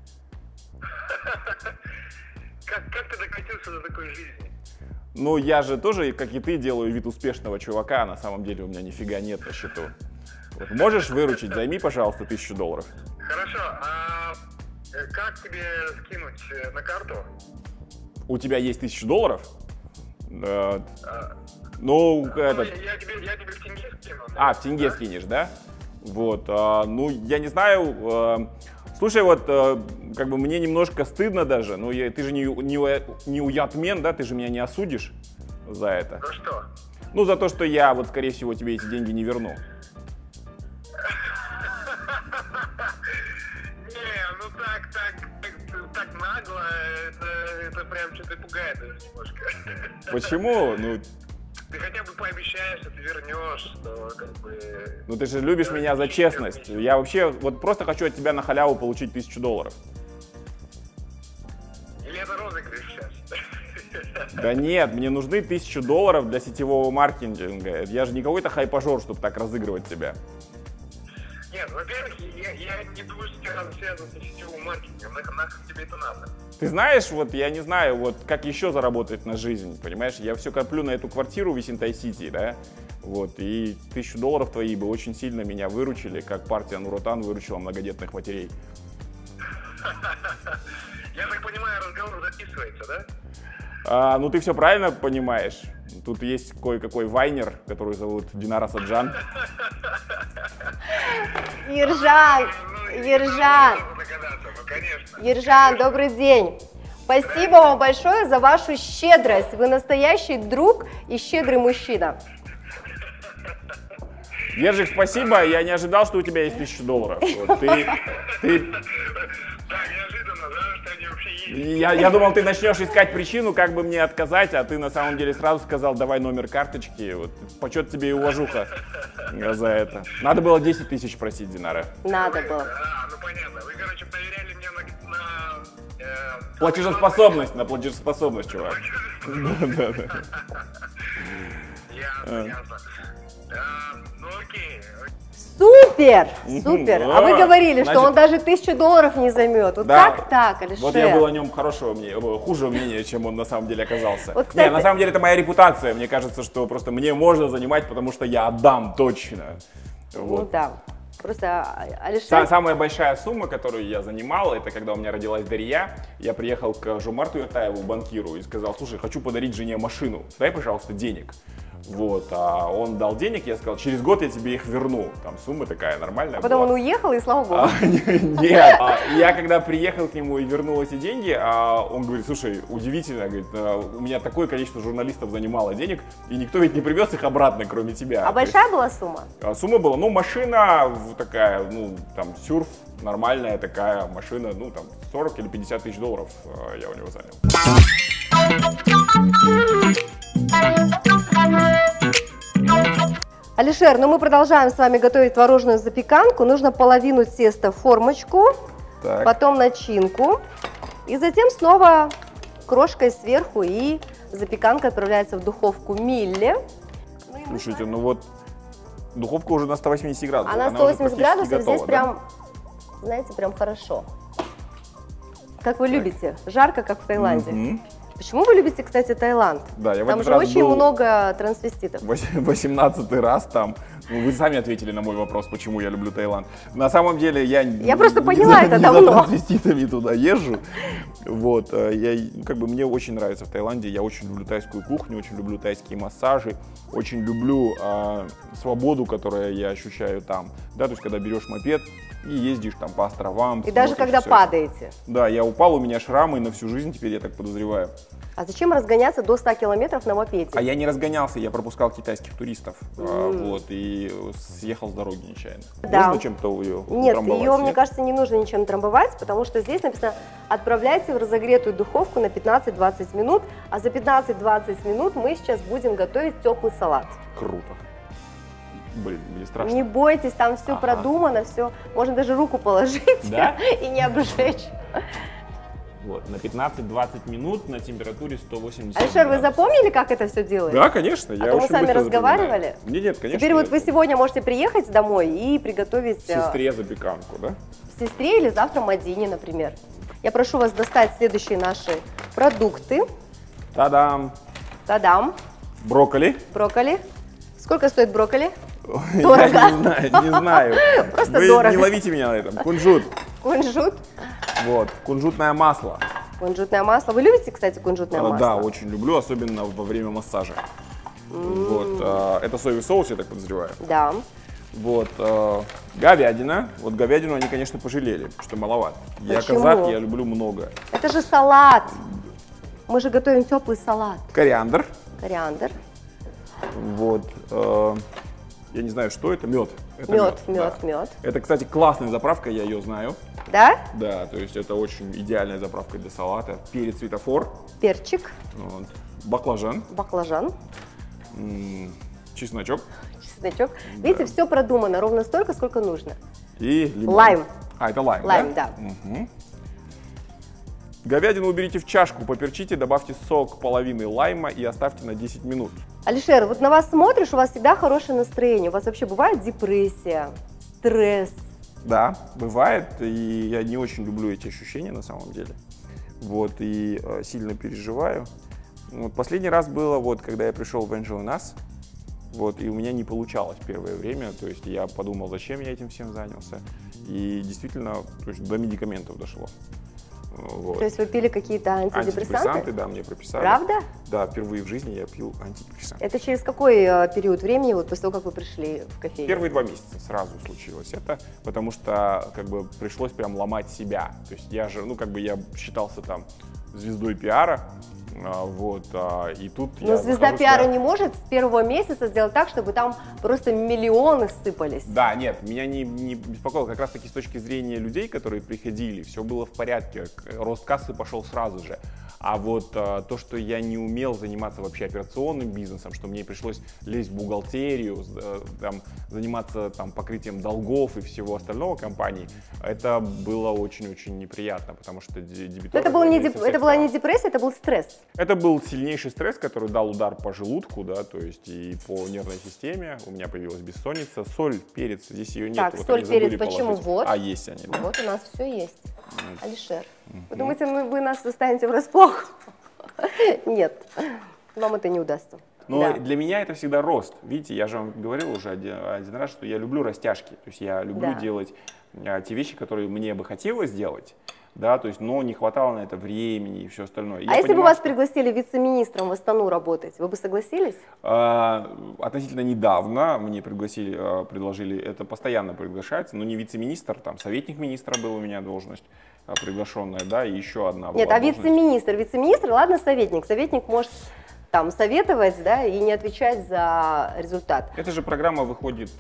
Как ты докатился до такой жизни? Ну, я же тоже, как и ты, делаю вид успешного чувака, а на самом деле у меня нифига нет на счету. Вот можешь выручить? Займи, пожалуйста, 1000 долларов. Хорошо, а как тебе скинуть на карту? У тебя есть 1000 долларов? Ну, этот... Я тебе в тенге скину. В тенге скинешь, да? Вот, ну, я не знаю, слушай, вот, как бы мне немножко стыдно даже, ну, ты же не уятмен, да, ты же меня не осудишь за это. За что? Ну, за то, что я, вот, скорее всего, тебе эти деньги не верну. Не, ну так нагло, это прям что-то пугает даже немножко. Почему? Ну, Ты хотя бы пообещаешь, что ты вернешь, что как бы... ну, ты же любишь меня за честность. Я вообще, вот, просто хочу от тебя на халяву получить 1000 долларов. Или это розыгрыш сейчас? Да нет, мне нужны 1000 долларов для сетевого маркетинга. Я же не какой-то хайпажор, чтобы так разыгрывать тебя. Нет, во-первых, я не думаю, что это связано с сетевым маркетингом. Нахрен тебе это надо? Ты знаешь, вот я не знаю, вот как еще заработать на жизнь, понимаешь? Я все коплю на эту квартиру в Исентай-Сити, да? Вот, и 1000 долларов твои бы очень сильно меня выручили, как партия Нур-Отан выручила многодетных матерей. Я так понимаю, разговор записывается, да? Ну ты все правильно понимаешь. Тут есть кое-какой вайнер, который зовут Динара Саджан. Ержан, Ержан, Ержан, добрый день. Спасибо вам большое за вашу щедрость. Вы настоящий друг и щедрый мужчина. Ержик, спасибо. Я не ожидал, что у тебя есть 1000 долларов. Вот, ты... Да, неожиданно, да, что они вообще есть. Я думал, ты начнешь искать причину, как бы мне отказать, а ты на самом деле сразу сказал, давай номер карточки. Вот, почет тебе и уважуха за это. надо было 10 тысяч просить, Динара. Надо было. Ну понятно. Вы, короче, проверяли меня на Платежеспособность, на платежеспособность, чувак. Ясно. Ну окей. Супер, супер. А вы говорили, Значит, что он даже $1000 не займет. Вот да. как так, Алишер? Вот я был о нем хуже мнения, чем он на самом деле оказался. Вот, кстати, Не, на самом деле это моя репутация. Мне кажется, что просто мне можно занимать, потому что я отдам точно. Ну Вот. да. Просто Алишер... Самая большая сумма, которую я занимал, это когда у меня родилась Дарья. Я приехал к Жомарту Ертаеву, банкиру, и сказал: слушай, хочу подарить жене машину, дай, пожалуйста, денег. Вот, а он дал денег, я сказал: через год я тебе их верну. Там сумма такая нормальная. А потом была. он уехал, и слава богу. Нет, я когда приехал к нему и вернул эти деньги, он говорит: слушай, удивительно, говорит, у меня такое количество журналистов занимало денег, и никто ведь не привез их обратно, кроме тебя. А большая была сумма? Сумма была, ну, машина такая, ну, там, сюрф, нормальная такая машина, ну, там, 40 или 50 тысяч долларов я у него занял. Алишер, ну мы продолжаем с вами готовить творожную запеканку. Нужно половину теста в формочку, Так. потом начинку, и затем снова крошкой сверху, и запеканка отправляется в духовку Милле. Слушайте, ну вот, духовка уже на 180 градусов. Она уже 180 практически градусов, готова, здесь да? прям, знаете, прям хорошо. Как вы любите, жарко, как в Таиланде. Мгм. Почему вы любите, кстати, Таиланд? Да, я в Там этот же раз очень был много трансвеститов. 18-й раз там. Ну, вы сами ответили на мой вопрос, почему я люблю Таиланд. На самом деле я просто поняла это давно. Не за трансвеститами туда езжу. Вот, мне очень нравится в Таиланде. Я очень люблю тайскую кухню, очень люблю тайские массажи, очень люблю свободу, которую я ощущаю там. Да, то есть когда берешь мопед и ездишь там по островам. И даже смотришь когда всё. падаете. Да, я упал, у меня шрамы на всю жизнь, теперь я так подозреваю. А зачем разгоняться до 100 километров на мопеде? А я не разгонялся, я пропускал китайских туристов, вот, и съехал с дороги нечаянно. Да. Можно чем-то ее Нет, утрамбовать, ее, мне нет? кажется, не нужно ничем трамбовать, потому что здесь написано: отправляйте в разогретую духовку на 15-20 минут, а за 15-20 минут мы сейчас будем готовить теплый салат. Круто. Блин, мне страшно. Не бойтесь, там все Ага. продумано, все, можно даже руку положить Да? и не обжечь. Вот, на 15-20 минут на температуре 180 Алишер, вы градусов. запомнили, как это все делается? Да, конечно. А то мы с вами разговаривали. Нет, конечно. Теперь вот вы сегодня можете приехать домой и приготовить Сестре запеканку, да? сестре или завтра Мадине, например. Я прошу вас достать следующие наши продукты. Та-дам! Та-дам! Брокколи. Брокколи. Сколько стоит брокколи? Я Дорого. не знаю. Просто Вы дорого. не ловите меня на этом. Кунжут. Кунжут. Вот, кунжутное масло. Кунжутное масло. Вы любите, кстати, кунжутное масло? Да, очень люблю, особенно во время массажа. Вот, это соевый соус, я так подозреваю. Да. Вот, говядина. Вот говядину они, конечно, пожалели, что маловато. Я Почему? казах, я люблю много. Это же салат. Мы же готовим теплый салат. Кориандр. Кориандр. Вот, я не знаю, что это. Мед. Это Мед, да. мед, мед. Это, кстати, классная заправка, я ее знаю. Да? Да, то есть это очень идеальная заправка для салата. Перец светофор. Перчик. Вот. Баклажан. Баклажан. Чесночок. Чесночок. Видите, все продумано ровно столько, сколько нужно. И лимон. Лайм. А, это лайм, Лайм, да. Мгм. Говядину уберите в чашку, поперчите, добавьте сок половины лайма и оставьте на 10 минут. Алишер, вот на вас смотришь, у вас всегда хорошее настроение. У вас вообще бывает депрессия, стресс? Да, бывает, и я не очень люблю эти ощущения на самом деле. Вот, и сильно переживаю. Вот, последний раз было, вот, когда я пришел в Angel Nas, вот, и у меня не получалось первое время, то есть я подумал, зачем я этим всем занялся, и действительно, то есть до медикаментов дошло. Вот. То есть вы пили какие-то антидепрессанты? Да, мне прописали. Правда? Да, впервые в жизни я пил антидепрессанты. Это через какой период времени, вот после того, как вы пришли в кофейню? Первые 2 месяца сразу случилось это, потому что как бы пришлось прям ломать себя. То есть я же, я считался там звездой пиара, вот, и тут Но звезда пиара не может с первого месяца сделать так, чтобы там просто миллионы сыпались. Да, нет, меня не беспокоило как раз таки с точки зрения людей, которые приходили, все было в порядке, рост кассы пошел сразу же. А вот то, что я не умел заниматься вообще операционным бизнесом, что мне пришлось лезть в бухгалтерию, там, заниматься там, покрытием долгов и всего остального компании, это было очень-очень неприятно, потому что дебиторы... Это была не депрессия, это был стресс. Это был сильнейший стресс, который дал удар по желудку, да, то есть и по нервной системе. У меня появилась бессонница. Соль, перец, здесь ее нет. Так, вот соль, перец, почему? Вот. А, есть они. Да. Вот у нас все есть. Алишер, вы думаете, вы нас застанете врасплох? Нет, вам это не удастся. Но Да. для меня это всегда рост. Видите, я же вам говорил уже один раз, что я люблю растяжки. То есть я люблю делать те вещи, которые мне бы хотелось делать, да, то есть, но не хватало на это времени и все остальное. А если бы вас пригласили вице-министром в Астану работать, вы бы согласились? Относительно недавно мне предложили, это постоянно приглашается, но не вице-министр, там советник министра был у меня должность приглашенная, да, и еще одна. Нет, а вице-министр, ладно, советник. Советник может там советовать, да, и не отвечать за результат. Эта же программа выходит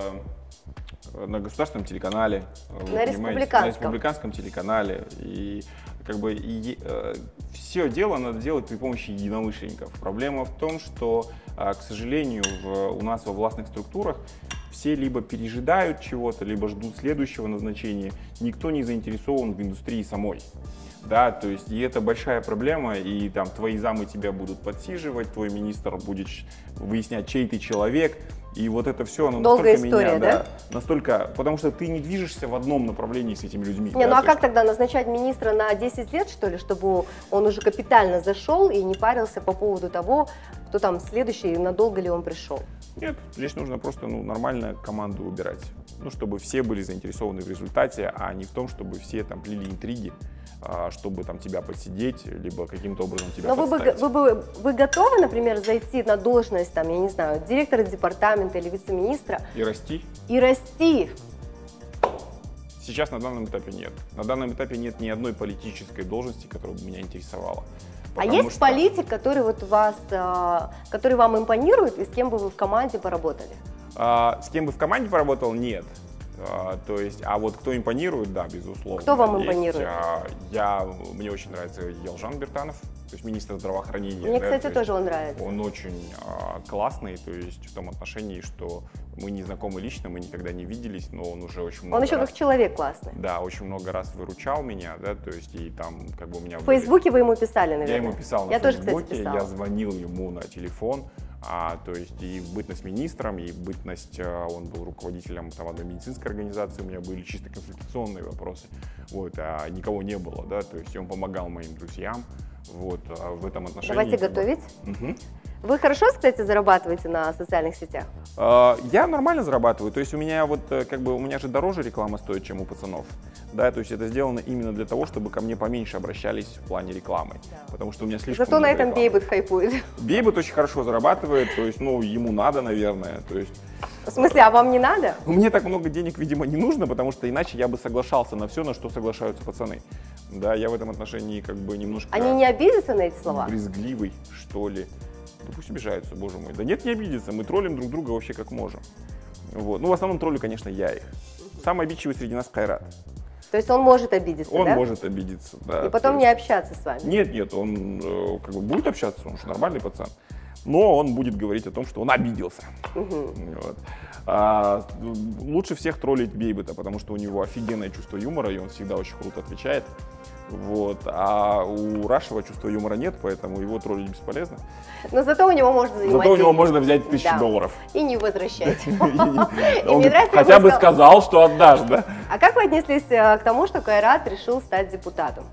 на государственном телеканале, на республиканском телеканале, и как бы все дело надо делать при помощи единомышленников. Проблема в том, что, к сожалению, у нас во властных структурах все либо пережидают чего-то, либо ждут следующего назначения. Никто не заинтересован в индустрии самой. Да, то есть, и это большая проблема, и там твои замы тебя будут подсиживать, твой министр будет выяснять, чей ты человек, и вот это все, оно долгая настолько история, да? Настолько, потому что ты не движешься в одном направлении с этими людьми. Не, да, ну а как тогда назначать министра на 10 лет, что ли, чтобы он уже капитально зашел и не парился по поводу того, кто там следующий, надолго ли он пришел? Нет, здесь нужно просто нормально команду убирать, чтобы все были заинтересованы в результате, а не в том, чтобы все там плели интриги, чтобы там тебя подсидеть, либо каким-то образом тебя подставить. Вы готовы, например, зайти на должность, там, я не знаю, директора департамента или вице-министра? И расти? И расти. Сейчас на данном этапе нет. На данном этапе нет ни одной политической должности, которая бы меня интересовала. А есть политик, который вот вас, который вам импонирует, и с кем бы вы в команде поработали? С кем бы в команде поработал, нет. То есть, а вот кто импонирует, да, безусловно. Кто вам импонирует? Мне очень нравится Елжан Биртанов, то есть министр здравоохранения. Мне, кстати, тоже он нравится. Он очень классный, то есть в том отношении, что мы не знакомы лично, мы никогда не виделись, но он уже очень много Он еще раз, как человек классный. Да, очень много раз выручал меня, да, то есть и там как бы у меня... В Фейсбуке вы ему писали, наверное? Я ему писал на Фейсбуке, я звонил ему на телефон. То есть и в бытность министром, и в бытность он был руководителем там, одной медицинской организации, у меня были чисто консультационные вопросы, вот, а никого не было, да, то есть он помогал моим друзьям, вот, в этом отношении. Давайте готовить. Угу. Вы хорошо, кстати, зарабатываете на социальных сетях? Я нормально зарабатываю, то есть у меня вот как бы у меня же дороже реклама стоит, чем у пацанов, да, то есть это сделано именно для того, чтобы ко мне поменьше обращались в плане рекламы, потому что у меня слишком Зато много на этом рекламы. Бейбут хайпует. Бейбут очень хорошо зарабатывает, то есть, ему надо, наверное, то есть. В смысле, а вам не надо? Мне так много денег, видимо, не нужно, потому что иначе я бы соглашался на все, на что соглашаются пацаны. Да, я в этом отношении как бы немножко... Они не обидятся на эти слова? Брезгливый, что ли. Да пусть обижаются, боже мой. Да нет, не обидятся, мы троллим друг друга вообще как можем. Вот. В основном троллю, конечно, я их. Самый обидчивый среди нас Кайрат. То есть он может обидеться, Он да? может обидеться, да. И потом не общаться с вами? Нет, он как бы будет общаться, он же нормальный пацан. Но он будет говорить о том, что он обиделся. Вот. Лучше всех троллить Бейбута, потому что у него офигенное чувство юмора, и он всегда очень круто отвечает. Вот. А у Рашева чувства юмора нет, поэтому его троллить бесполезно. Но зато у него можно занимать Зато у него деньги. можно взять $1000. И не возвращать. Он хотя бы сказал, что отдашь, да? А как вы отнеслись к тому, что Кайрат решил стать депутатом?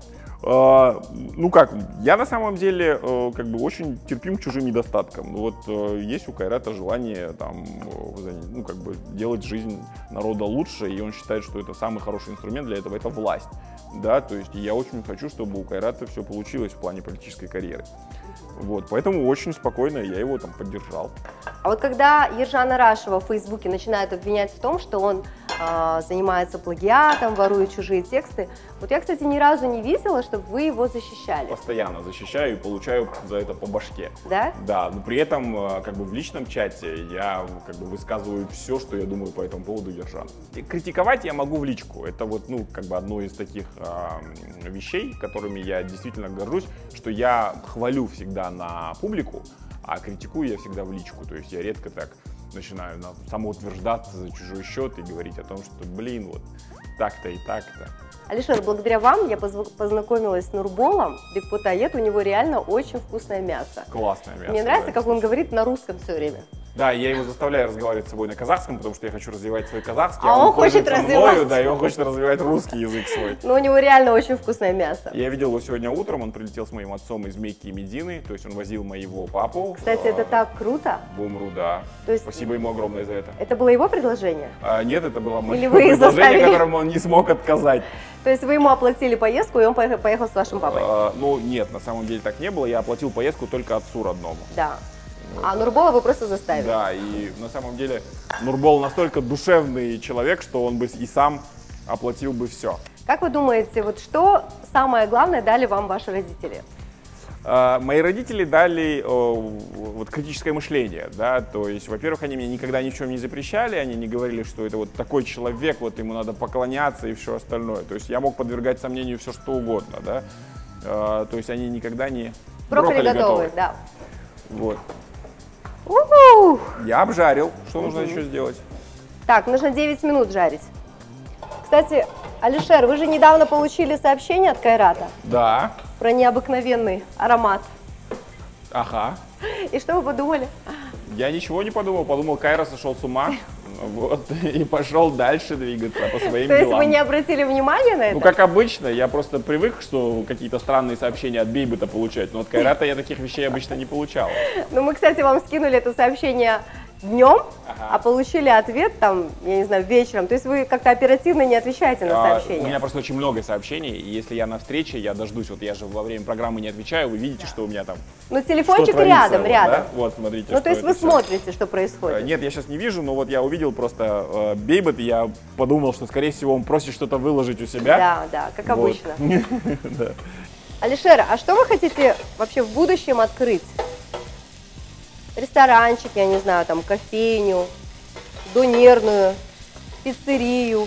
Я на самом деле как бы очень терпим к чужим недостаткам. Вот есть у Кайрата желание там, как бы делать жизнь народа лучше, и он считает, что это самый хороший инструмент для этого, это власть. Да, то есть я очень хочу, чтобы у Кайрата все получилось в плане политической карьеры. Вот, поэтому очень спокойно я его там поддержал. А вот когда Ержана Рашева в Фейсбуке начинают обвинять в том, что он занимается плагиатом, ворует чужие тексты, вот я, кстати, ни разу не видела, чтобы вы его защищали. Постоянно защищаю и получаю за это по башке. Да? Да, но при этом как бы в личном чате я как бы высказываю все, что я думаю по этому поводу Ержана. Критиковать я могу в личку. Это вот, как бы одно из таких вещей, которыми я действительно горжусь, что я хвалю всегда на публику, а критикую я всегда в личку. То есть я редко так начинаю самоутверждаться за чужой счет и говорить о том, что, блин, вот так-то и так-то. Алишер, благодаря вам я познакомилась с Нурболом, бигпутает, у него реально очень вкусное мясо. Классное мясо. Мне нравится, да, как он говорит на русском все время. Да, я его заставляю разговаривать с собой на казахском, потому что я хочу развивать свой казахский, А он хочет пользуется развивать. мною, да, и он хочет развивать русский язык свой. Но у него реально очень вкусное мясо. Я видел его сегодня утром, он прилетел с моим отцом из Мекки и Медины, то есть он возил моего папу. Кстати, это так круто. В Умру, да. То есть- Спасибо ему огромное за это. Это было его предложение? Нет, это было мое Или вы их предложение, заставили? которому он не смог отказать. То есть вы ему оплатили поездку, и он поехал с вашим папой? Ну, нет, на самом деле так не было. Я оплатил поездку только отцу родному. Да. А Нурбола вы просто заставили? Да, и на самом деле Нурбол настолько душевный человек, что он бы и сам оплатил бы все. Как вы думаете, вот что самое главное дали вам ваши родители? Мои родители дали вот критическое мышление, да, то есть, во-первых, они мне никогда ни в чем не запрещали, они не говорили, что это вот такой человек, вот ему надо поклоняться и все остальное, то есть я мог подвергать сомнению все что угодно, да, то есть они никогда не Брокколи готовы, да. Вот. У-ху! Я обжарил, что нужно еще сделать? Так, нужно 9 минут жарить. Кстати, Алишер, вы же недавно получили сообщение от Кайрата Да, про необыкновенный аромат. ага. И что вы подумали? Я ничего не подумал, подумал, Кайра сошел с ума, вот, и пошел дальше двигаться по своим То есть делам. вы не обратили внимания на это? Ну, как обычно, я просто привык, что какие-то странные сообщения от Бейбета получать, но от Кайрата я таких вещей обычно не получал. Ну, мы, кстати, вам скинули это сообщение днем, а получили ответ там, я не знаю, вечером. То есть вы как-то оперативно не отвечаете на У сообщения. меня просто очень много сообщений, и если я на встрече, я дождусь, вот я же во время программы не отвечаю, вы видите, что у меня там Ну, телефончик что творится, рядом, вот, рядом. да? Вот, смотрите, Ну, что то есть это вы всё. смотрите, что происходит. Нет, я сейчас не вижу, но вот я увидел просто Бейбет, и я подумал, что, скорее всего, он просит что-то выложить у себя. Да, да, как Вот. обычно. Да. Алишер, а что вы хотите вообще в будущем открыть? Ресторанчик, я не знаю, там, кофейню, донерную, пиццерию.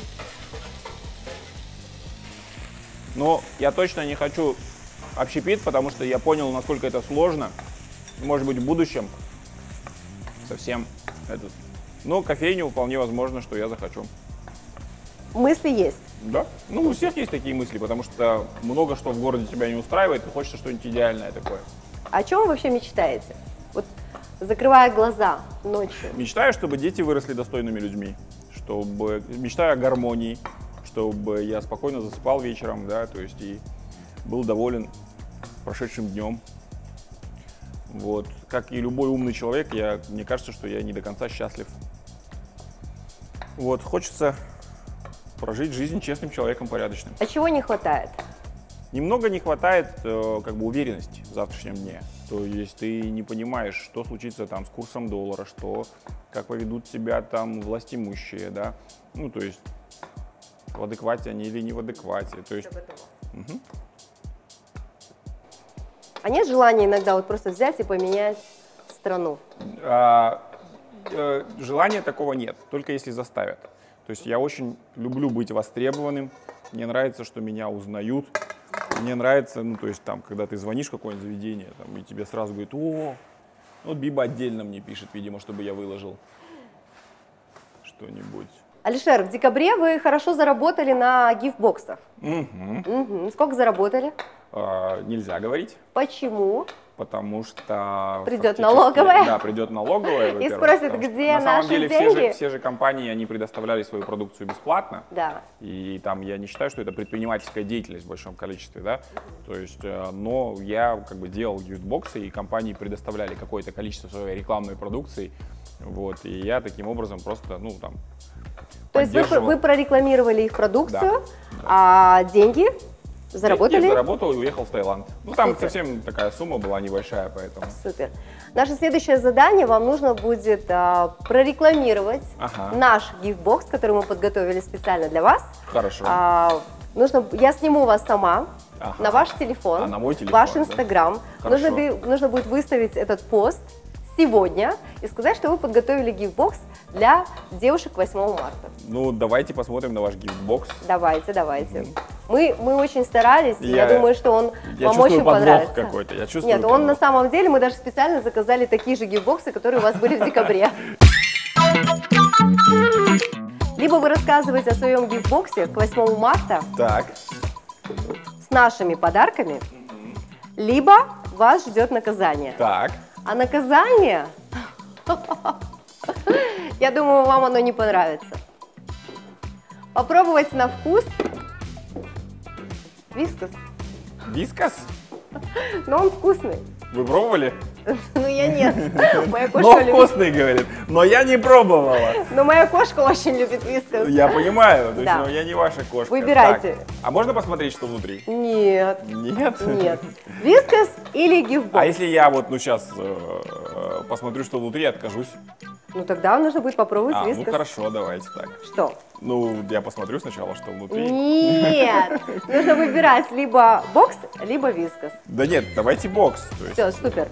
Но я точно не хочу общепит, потому что я понял, насколько это сложно. Может быть, в будущем совсем этот. Но кофейню вполне возможно, что я захочу. Мысли есть. Да? Ну, у всех есть такие мысли, потому что много что в городе тебя не устраивает, и хочется что-нибудь идеальное такое. О чем вы вообще мечтаете? Вот закрывая глаза ночью. Мечтаю, чтобы дети выросли достойными людьми, мечтаю о гармонии, чтобы я спокойно засыпал вечером, да, то есть и был доволен прошедшим днем. Вот. Как и любой умный человек, мне кажется, что я не до конца счастлив. Вот. Хочется прожить жизнь честным человеком, порядочным. А чего не хватает? Немного не хватает как бы уверенности в завтрашнем дне. То есть ты не понимаешь, что случится там с курсом доллара, как поведут себя там властимущие, да. Ну, то есть в адеквате они или не в адеквате. То есть, А нет желания иногда вот просто взять и поменять страну? Желания такого нет, только если заставят. То есть я очень люблю быть востребованным, мне нравится, что меня узнают, мне нравится, ну то есть там, когда ты звонишь в какое-нибудь заведение, там, и тебе сразу говорят: о, вот Биба отдельно мне пишет, видимо, чтобы я выложил что-нибудь. Алишер, в декабре вы хорошо заработали на гифтбоксах. Сколько заработали? Нельзя говорить. Почему? Потому что Придет фактически, налоговая. Да, придет налоговая. И во-первых, спросит, потому что где на самом наши деле деньги? все же компании, они предоставляли свою продукцию бесплатно. Да. И там я не считаю, что это предпринимательская деятельность в большом количестве, да. То есть, но я как бы делал гифтбоксы, и компании предоставляли какое-то количество своей рекламной продукции. Вот, и я таким образом просто, ну, там, То есть вы прорекламировали их продукцию, Да. а деньги заработали? Я заработал и уехал в Таиланд. Ну, там Супер. совсем такая сумма была небольшая, поэтому. Супер. Наше следующее задание, вам нужно будет прорекламировать наш гифтбокс, который мы подготовили специально для вас. Хорошо. Я сниму вас сама на ваш телефон, на мой телефон, ваш да? Инстаграм. Нужно будет выставить этот пост сегодня и сказать, что вы подготовили гифтбокс для девушек 8 марта. Ну, давайте посмотрим на ваш гифтбокс. Давайте. Мы очень старались, я думаю, что он вам очень понравится. Какой-то, я чувствую Нет, он на самом деле, мы даже специально заказали такие же гифтбоксы, которые у вас были в декабре. Либо вы рассказываете о своем гифтбоксе к 8 марта Так. с нашими подарками, либо вас ждет наказание. Так. А наказание, я думаю, вам оно не понравится. Попробовать на вкус вискас. Вискас? Но он вкусный. Вы пробовали? Ну, я нет. Моя Но кошка любит. вкусный, говорит. Но я не пробовала. Но моя кошка очень любит вискас. Я понимаю, то есть, Да. но я не ваша кошка. Выбирайте. Так, а можно посмотреть, что внутри? Нет. Нет? Нет. Вискас или гифтбокс? А если я вот, сейчас посмотрю, что внутри, откажусь? Ну, тогда нужно будет попробовать Ну вискас. хорошо, давайте так. Что? Ну, я посмотрю сначала, что внутри. Нет. Нужно выбирать либо бокс, либо вискас. Да нет, давайте бокс. То есть. Все, супер.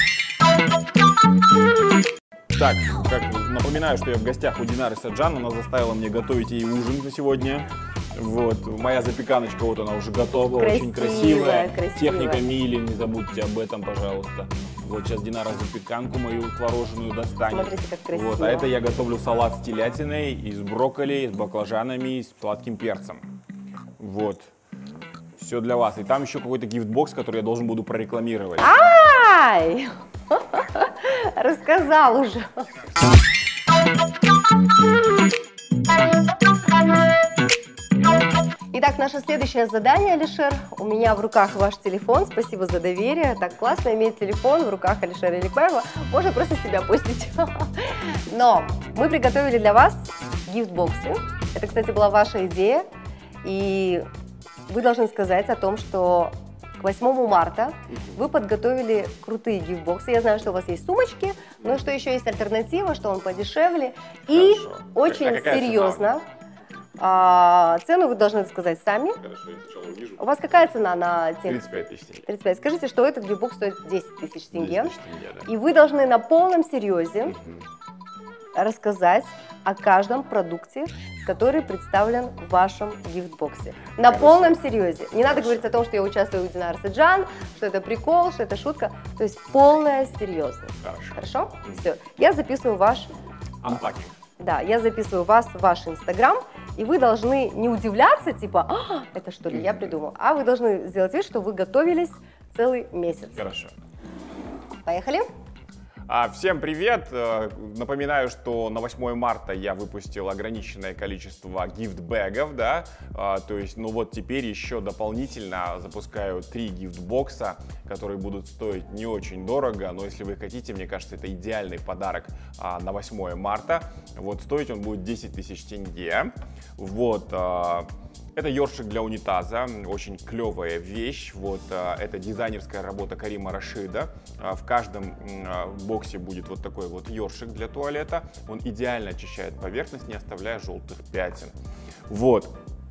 Так, как напоминаю, что я в гостях у Динары Саджан, она заставила мне готовить ей ужин на сегодня. Вот, моя запеканочка, вот она уже готова, очень красивая. Техника Мили, не забудьте об этом, пожалуйста. Вот сейчас Динара запеканку мою творожную достанет. Смотрите, как красиво. Вот, а это я готовлю салат с телятиной, из брокколи, с баклажанами, с сладким перцем. Вот. Все для вас. И там еще какой-то гифтбокс, который я должен буду прорекламировать. Ай! Рассказал уже. Итак, наше следующее задание, Алишер. У меня в руках ваш телефон. Спасибо за доверие. Так классно иметь телефон в руках Алишера Еликбаева. Можно просто себя постить. Но мы приготовили для вас гифтбоксы. Это, кстати, была ваша идея. И вы должны сказать о том, что к 8 марта вы подготовили крутые гифтбоксы. Я знаю, что у вас есть сумочки, но что еще есть альтернатива, что он подешевле. И Хорошо. очень А какая серьезно. Цену вы должны сказать сами. Хорошо, я сначала увижу. У вас какая цена на тех? 35 тысяч тенге. 35. Скажите, что этот гифтбокс стоит 10 тысяч тенге. 10 тысяч тенге, да. И вы должны на полном серьезе рассказать о каждом продукте, который представлен в вашем гифтбоксе. На полном серьезе. Не надо говорить о том, что я участвую у Динары Саджан, что это прикол, что это шутка. То есть полная серьезность. Хорошо. Хорошо? Все. Я записываю ваш... Unpacking. Да, я записываю вас в ваш Инстаграм, и вы должны не удивляться, типа, это что ли я придумал, а вы должны сделать вид, что вы готовились целый месяц. Хорошо. Поехали? Всем привет! Напоминаю, что на 8 марта я выпустил ограниченное количество гифтбэгов, да, то есть, ну вот теперь еще дополнительно запускаю 3 гифтбокса, которые будут стоить не очень дорого, но если вы хотите, мне кажется, это идеальный подарок на 8 марта. Вот, стоить он будет 10 тысяч тенге. Вот, это ёршик для унитаза, очень клевая вещь. Вот, это дизайнерская работа Карима Рашида. В каждом боксе будет вот такой вот ёршик для туалета. Он идеально очищает поверхность, не оставляя желтых пятен. Вот.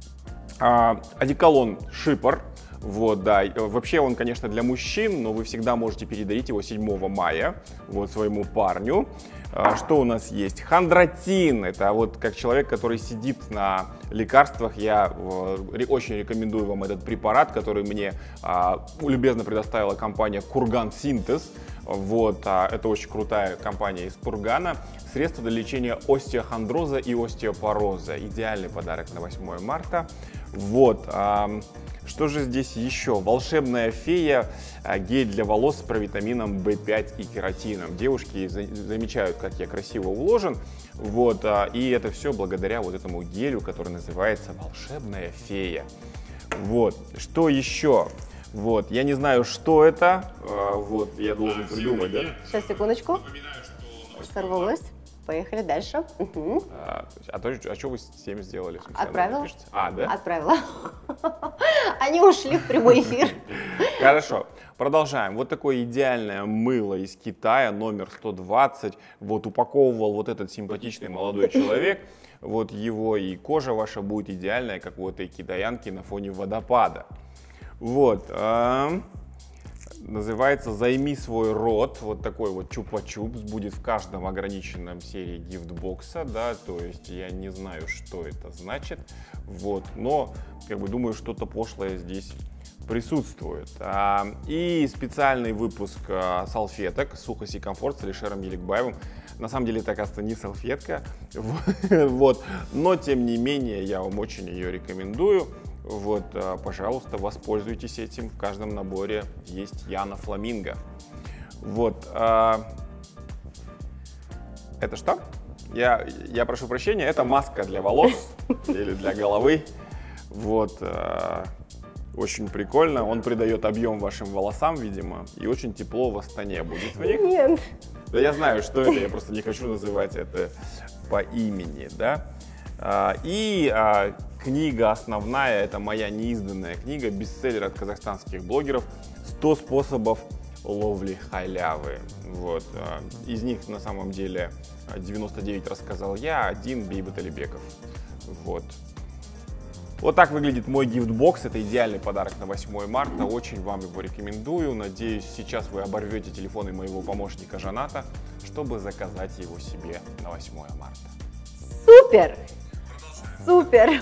Одеколон Шипр. Вот, да. Вообще он, конечно, для мужчин, но вы всегда можете передарить его 7 мая вот, своему парню. Что у нас есть? Хондратин. Это вот как человек, который сидит на лекарствах. Я очень рекомендую вам этот препарат, который мне любезно предоставила компания Курган Синтез. Вот, это очень крутая компания из Кургана. Средство для лечения остеохондроза и остеопороза. Идеальный подарок на 8 марта. Вот. Что же здесь еще? Волшебная фея, гель для волос с провитамином В5 и кератином. Девушки замечают, как я красиво уложен. Вот, и это все благодаря вот этому гелю, который называется волшебная фея. Вот, что еще? Вот, я не знаю, что это. Вот, я должен придумать, да? Сейчас, секундочку. Сорвалось. Поехали дальше. Угу. А что вы с теми сделали? В смысле, Отправила. Да? Отправила. Они ушли в прямой эфир. Хорошо, продолжаем. Вот такое идеальное мыло из Китая, номер 120. Вот упаковывал вот этот симпатичный молодой человек. Вот его и кожа ваша будет идеальная, как у этой китаянки на фоне водопада. Вот. Называется «Займи свой рот». Вот такой вот чупа-чупс будет в каждом ограниченном серии гифтбокса, да, то есть я не знаю, что это значит, вот, но, как бы, думаю, что-то пошлое здесь присутствует. И специальный выпуск салфеток Сухость и комфорт с Алишером Еликбаевым. На самом деле это, оказывается, не салфетка, вот. Но тем не менее я вам очень ее рекомендую. Вот, пожалуйста, воспользуйтесь этим. В каждом наборе есть Яна Фламинго. Вот. Это что? Я прошу прощения, это маска для волос или для головы. Вот. Очень прикольно. Он придает объем вашим волосам, видимо, и очень тепло в Астане будет в них. Нет. Да я знаю, что это, я просто не хочу называть это по имени, да. И книга основная, это моя неизданная книга, бестселлер от казахстанских блогеров «100 способов ловли халявы». Вот. Из них на самом деле 99 рассказал я, 1 Бейбат Алибеков. Вот. Вот так выглядит мой гифтбокс. Это идеальный подарок на 8 марта. Очень вам его рекомендую. Надеюсь, сейчас вы оборвете телефоны моего помощника Жаната, чтобы заказать его себе на 8 марта. Супер! Супер!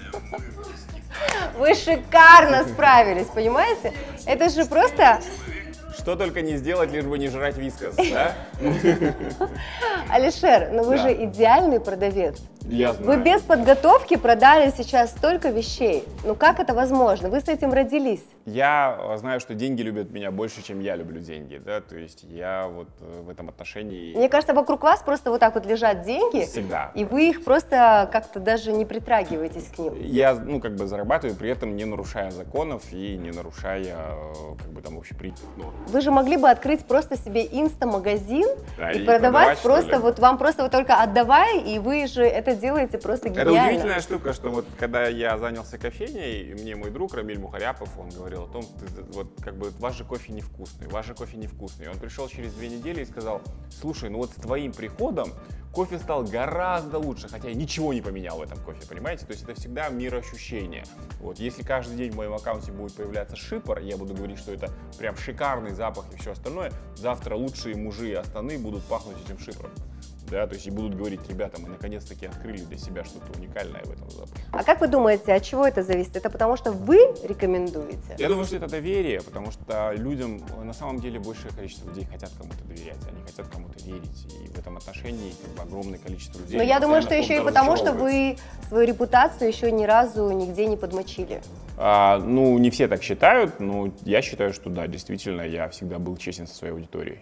Вы шикарно справились, понимаете? Это же просто... Что только не сделать, лишь бы не жрать вискас, да? Алишер, но вы же идеальный продавец. Я знаю. Вы без подготовки продали сейчас столько вещей. Ну как это возможно? Вы с этим родились. Я знаю, что деньги любят меня больше, чем я люблю деньги, да, то есть я вот в этом отношении... Мне кажется, вокруг вас просто вот так вот лежат деньги. Всегда. И вы их просто как-то даже не притрагиваетесь к ним. Я, ну, как бы зарабатываю, при этом не нарушая законов и не нарушая, как бы, там, общепринятых норм. Вы же могли бы открыть просто себе инста-магазин, Да, и и продавать продавать, просто, что ли? вот вам просто вот только отдавай, и вы же это делаете просто Это гениально. удивительная штука, что вот когда я занялся кофейней, и мне мой друг Рамиль Мухаряпов, он говорил о том, вот как бы ваш же кофе невкусный, ваш же кофе невкусный. И он пришел через 2 недели и сказал: слушай, ну вот с твоим приходом кофе стал гораздо лучше, хотя я ничего не поменял в этом кофе, понимаете? То есть это всегда мироощущение. Вот, если каждый день в моем аккаунте будет появляться шипор, я буду говорить, что это прям шикарный запах и все остальное, завтра лучшие мужи Астаны будут пахнуть этим шипором. Да, то есть и будут говорить: ребята, мы наконец-таки открыли для себя что-то уникальное в этом запахе. А как вы думаете, от чего это зависит? Это потому что вы рекомендуете? Я думаю, что это доверие, потому что людям, на самом деле, большее количество людей хотят кому-то доверять, они хотят кому-то верить, и в этом отношении как бы огромное количество людей. Но я думаю, что постоянно еще и в ком-то потому, что разочаровываются. вы свою репутацию еще ни разу нигде не подмочили. Ну, не все так считают, но я считаю, что да, действительно, я всегда был честен со своей аудиторией.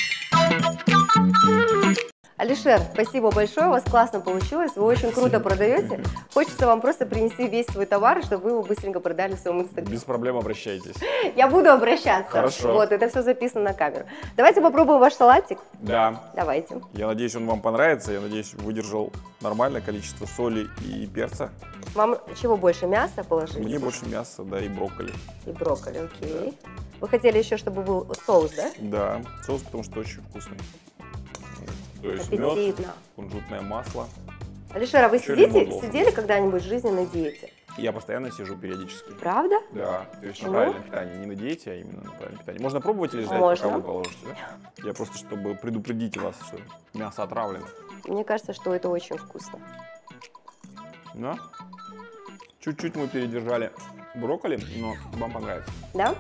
Алишер, спасибо большое, у вас классно получилось, вы очень круто продаете. Хочется вам просто принести весь свой товар, чтобы вы его быстренько продали в своем инстаграме. Без проблем обращайтесь. Я буду обращаться. Хорошо. Вот, это все записано на камеру. Давайте попробуем ваш салатик. Да. Давайте. Я надеюсь, он вам понравится. Я надеюсь, выдержал нормальное количество соли и перца. Вам чего больше, мяса положить? Мне больше мяса, да, и брокколи. И брокколи, окей. Вы хотели еще, чтобы был соус, да? Да, соус, потому что очень вкусный. То есть мед, Аппетитно. кунжутное масло. Алишер, а вы Еще лимон должен сидели когда-нибудь в жизни на диете? Я постоянно сижу периодически. Правда? Да, то есть на Почему? правильное питание. Не на диете, а именно на правильное питание. Можно пробовать или ждать, Можно. пока вы положите? Да? Я просто, чтобы предупредить вас, что мясо отравлено. Мне кажется, что это очень вкусно. Да? Чуть-чуть мы передержали брокколи, но вам понравится. Да?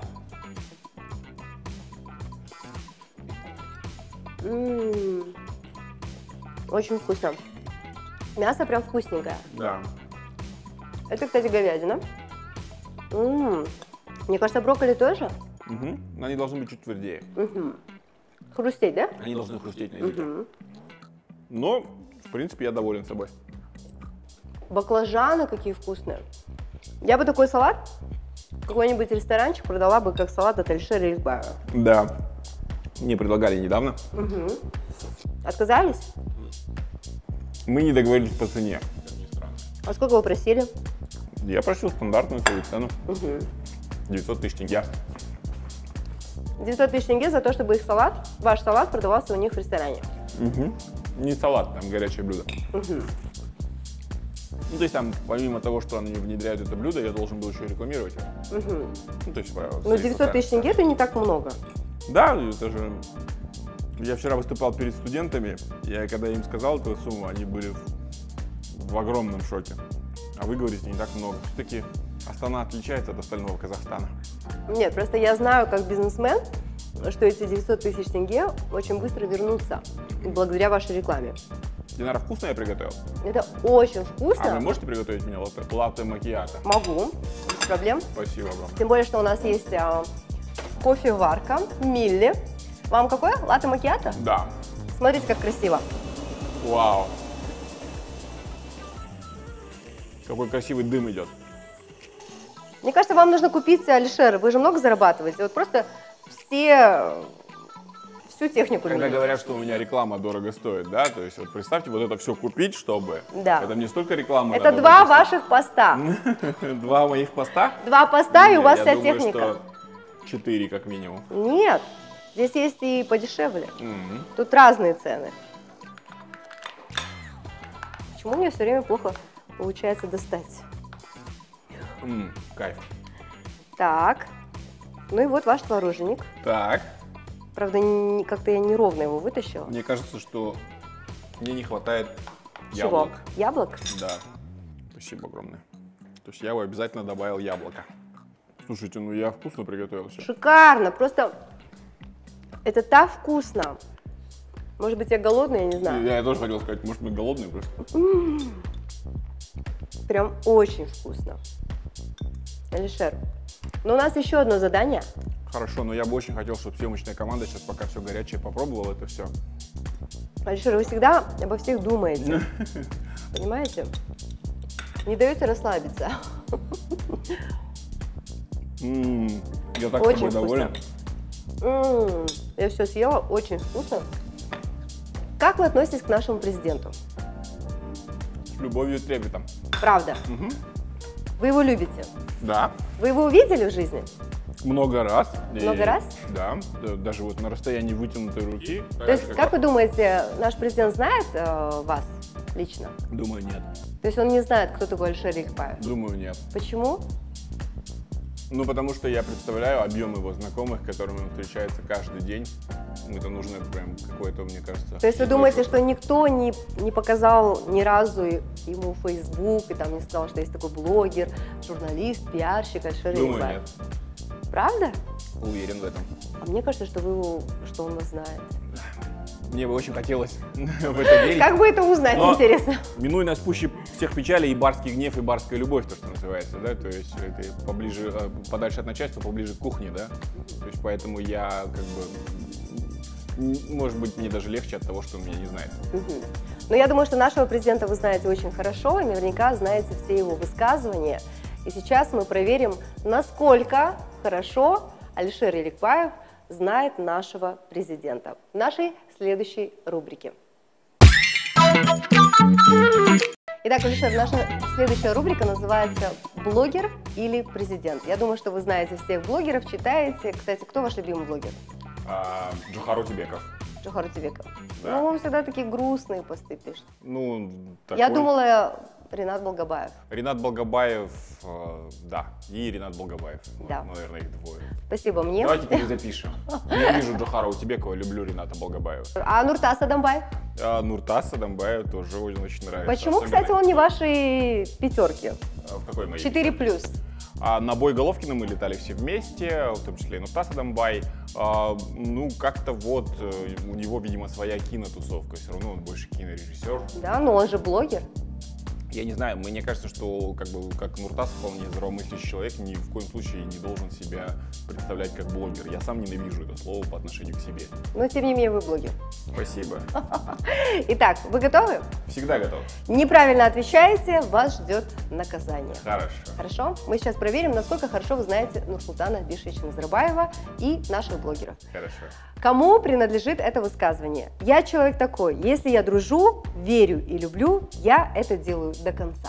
М-м-м. Очень вкусно. Мясо прям вкусненькое. Да. Это, кстати, говядина. М-м. Мне кажется, брокколи тоже. Угу. Но они должны быть чуть твердее. Мгм. Хрустеть, да? Они должны хрустеть на языке. Мгм. Но, в принципе, я доволен собой. Баклажаны какие вкусные. Я бы такой салат в какой-нибудь ресторанчик продала бы как салат от Алишера Еликбаева. Да. Мне предлагали недавно. Мгм. Отказались? Мы не договорились по цене. А сколько вы просили? Я просил стандартную свою цену. Мгм. 900 тысяч тенге. 900 тысяч тенге за то, чтобы их салат, ваш салат продавался у них в ресторане. Угу. Не салат, там горячее блюдо. Мгм. Ну, то есть там, помимо того, что они внедряют это блюдо, я должен был еще рекламировать его. Мгм. Ну, то есть, Ну, 900 тысяч тенге это не так много. Да, это же... Я вчера выступал перед студентами, я когда им сказал эту сумму, они были в огромном шоке. А вы говорите, не так много. Все-таки Астана отличается от остального Казахстана. Нет, просто я знаю, как бизнесмен, что эти 900 тысяч тенге очень быстро вернутся благодаря вашей рекламе. Динара, вкусно я приготовил? Это очень А вкусно. вы можете приготовить мне латте макиато? Могу, без проблем. Спасибо вам. Тем более, что у нас есть кофеварка Милли. Вам какое? Латте макиато? Да. Смотрите, как красиво. Вау. Какой красивый дым идет. Мне кажется, вам нужно купить, Алишер, вы же много зарабатываете. Вот просто всю технику. Когда Милли. говорят, что у меня реклама дорого стоит, да, то есть вот представьте, вот это все купить, чтобы... Да. Это не столько реклама. Это два ваших поста. Два моих поста? 2 поста, и у вас Я вся думаю, техника. что 4 как минимум. Нет, здесь есть и подешевле. Мгм. Тут разные цены. Почему мне все время плохо получается достать? Кайф. Так, ну и вот ваш творожник. Так, Правда, как-то я неровно его вытащила. мне кажется, что мне не хватает Чего? яблок. Яблок? Да. Спасибо огромное. То есть я бы обязательно добавил яблоко. Слушайте, ну я вкусно приготовил все. Шикарно, просто это так вкусно. Может быть, я голодная, я не знаю. Я тоже хотел сказать, может, мы голодные просто. Прям очень вкусно. Алишер, но у нас еще одно задание. Хорошо, но я бы очень хотел, чтобы съемочная команда сейчас, пока все горячее, попробовала это все. Алишер, вы всегда обо всех думаете. Понимаете? Не даете расслабиться. Я так Очень тобой доволен. Я все съела, очень вкусно. Как вы относитесь к нашему президенту? С любовью и трепетом. Правда. Вы его любите? Да. Вы его увидели в жизни? Много раз. Много раз? Да. Даже вот на расстоянии вытянутой руки. То есть, как вы думаете, наш президент знает вас лично? Думаю, нет. То есть он не знает, кто такой Алишер Еликбаев? Думаю, нет. Почему? Ну, потому что я представляю объем его знакомых, которыми он встречается каждый день. Это нужно прям какое-то, мне кажется... То есть вы думаете, что никто не показал ни разу ему Facebook и там не сказал, что есть такой блогер, журналист, пиарщик Алишер Думаю, Еликбаев? нет. Правда? Уверен в этом. А мне кажется, что что он вас знает. Мне бы очень хотелось в это верить. Как бы это узнать, Но интересно? Минуя нас пуще всех печалей и барский гнев, и барская любовь, то, что называется, да, то есть это поближе, подальше от начальства, поближе к кухне, да, то есть поэтому я как бы, может быть, мне даже легче от того, что он меня не знает. Но я думаю, что нашего президента вы знаете очень хорошо, и наверняка знаете все его высказывания. И сейчас мы проверим, насколько хорошо Алишер Еликбаев знает нашего президента в нашей следующей рубрике. Итак, Алишер, наша следующая рубрика называется «Блогер или президент?». Я думаю, что вы знаете всех блогеров, читаете. Кстати, кто ваш любимый блогер? Джохар Утебеков. Джохар Утебеков. Да. Ну, он всегда такие грустные посты пишет. Ну, такой... Я думала, Ринат Балгабаев. Ринат Балгабаев, да, и Ринат Балгабаев. Да. Наверное, их двое. Спасибо мне. Давайте перезапишем. Я вижу Джохара Утебекова, люблю Рената Балгабаева. А Нуртас Адамбаев? Нуртас Адамбаев тоже очень нравится. Почему, Особенно- кстати, он не в вашей пятерке? В какой моей? 4+. На бой Головкина мы летали все вместе, в том числе и Нуртас Адамбай. Ну, как-то вот у него, видимо, своя кинотусовка. Все равно он больше кинорежиссер. Да, но он же блогер. Я не знаю, мне кажется, что как Нуртас вполне здравомыслящий человек ни в коем случае не должен себя представлять как блогер. Я сам ненавижу это слово по отношению к себе. Но, тем не менее, вы блогер. Спасибо. Итак, вы готовы? Всегда готов. Неправильно отвечаете, вас ждет наказание. Хорошо. Хорошо? Мы сейчас проверим, насколько хорошо вы знаете Нурсултана Бишевича Назарбаева и наших блогеров. Хорошо. Кому принадлежит это высказывание? Я человек такой. Если я дружу, верю и люблю, я это делаю до конца.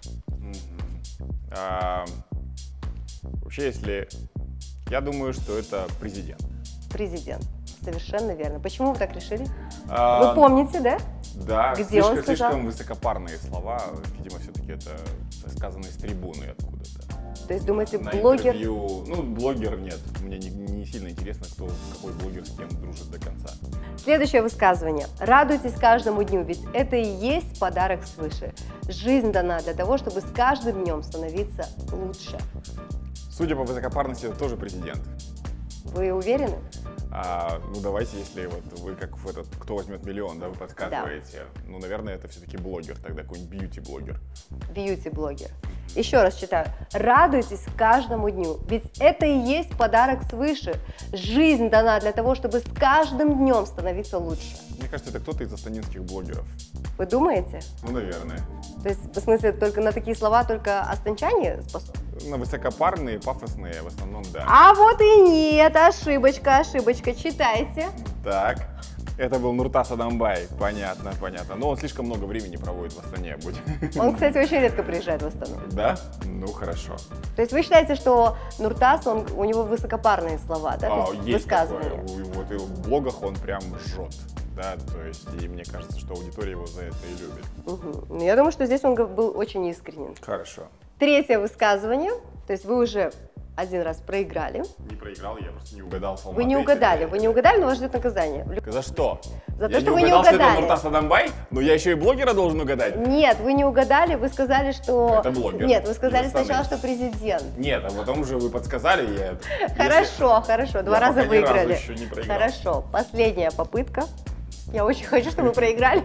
Вообще, если... Я думаю, что это президент. Президент. Совершенно верно. Почему вы так решили? А, Вы помните, да? Да, Где он сказал? слишком высокопарные слова. Видимо, все-таки это сказано из трибуны откуда-то. То есть, думаете, На блогер... интервью... Ну, блогер нет. Мне не сильно интересно, какой блогер с кем дружит до конца. Следующее высказывание. Радуйтесь каждому дню, ведь это и есть подарок свыше. Жизнь дана для того, чтобы с каждым днем становиться лучше. Судя по высокопарности, это тоже президент. Вы уверены? Ну, давайте, если вот вы как в этот «Кто возьмет миллион», да, вы подсказываете. Да. Ну, наверное, это все-таки блогер, тогда какой-нибудь бьюти-блогер. Бьюти-блогер. Еще раз читаю. Радуйтесь каждому дню, ведь это и есть подарок свыше. Жизнь дана для того, чтобы с каждым днем становиться лучше. Мне кажется, это кто-то из астанинских блогеров. Вы думаете? Ну, наверное. То есть, в смысле, только на такие слова только астанчане способны? На высокопарные, пафосные, в основном, да. А вот и нет, ошибочка, ошибочка, читайте. Так, это был Нуртас Адамбай, понятно, понятно. Но он слишком много времени проводит в Астане, будь. Он, кстати, очень редко приезжает в Астану. Да? Ну, хорошо. То есть вы считаете, что Нуртас, у него высокопарные слова, да? Есть такое. Вот и в блогах он прям жжет. Да, то есть, и мне кажется, что аудитория его за это и любит. Угу. Я думаю, что здесь он был очень искренен. Хорошо. Третье высказывание, то есть вы уже один раз проиграли. Не проиграл, я просто не угадал с Вы не угадали, но вас ждет наказание. За что? За то, что вы не угадали. Что это Нуртас Адамбай, но я еще и блогера должен угадать? Нет, вы не угадали, вы сказали, что... Это блогер. Нет, вы сказали сначала, что президент. Нет, а потом уже вы подсказали, я... Хорошо, хорошо, два раза выиграли. Ни разу еще не проиграл. Хорошо, последняя попытка. Я очень хочу, чтобы вы проиграли.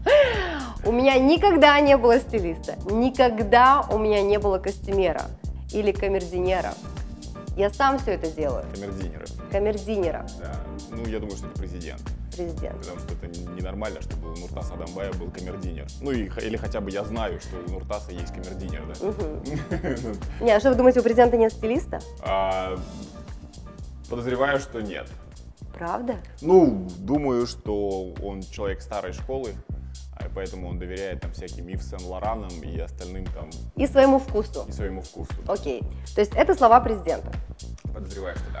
У меня никогда не было стилиста, никогда у меня не было костюмера или камердинера. Я сам все это делаю. Камердинера. Камердинера. Да. Ну, я думаю, что это президент. Президент. Потому что это ненормально, чтобы у Нуртаса Адамбая был камердинер. Ну, или хотя бы я знаю, что у Нуртаса есть камердинер, да? Не, а что вы думаете, у президента нет стилиста? Подозреваю, что нет. Правда? Ну, думаю, что он человек старой школы, поэтому он доверяет там всяким Ив Сен-Лоранам и остальным там... И своему вкусу. И своему вкусу. Окей. То есть это слова президента? Подозреваю, что да.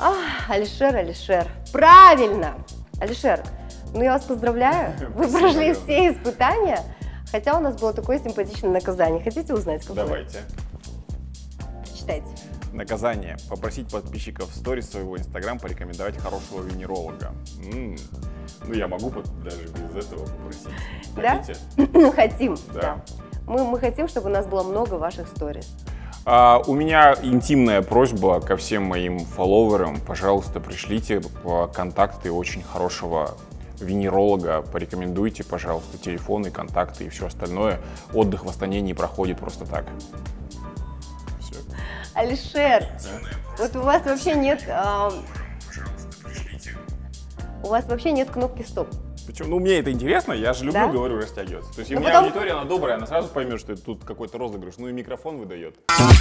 Алишер. Правильно! Алишер, ну я вас поздравляю. Вы прошли все испытания, хотя у нас было такое симпатичное наказание. Хотите узнать, какое? Давайте. Читайте. Наказание. Попросить подписчиков в сторис своего Инстаграм порекомендовать хорошего венеролога. Ну, я могу даже без этого попросить. Да? Хотите? Хотим, да. Мы хотим, чтобы у нас было много ваших сторис. У меня интимная просьба ко всем моим фолловерам. Пожалуйста, пришлите контакты очень хорошего венеролога. Порекомендуйте, пожалуйста, телефоны, контакты и все остальное. Отдых в Астане не проходит просто так. Алишер, вот у вас вообще нет, у вас вообще нет кнопки стоп. Почему? Ну, мне это интересно, я же люблю, говорю, растягиваться. То есть, у меня аудитория, она добрая, она сразу поймет, что это тут какой-то розыгрыш. Ну, и микрофон выдает.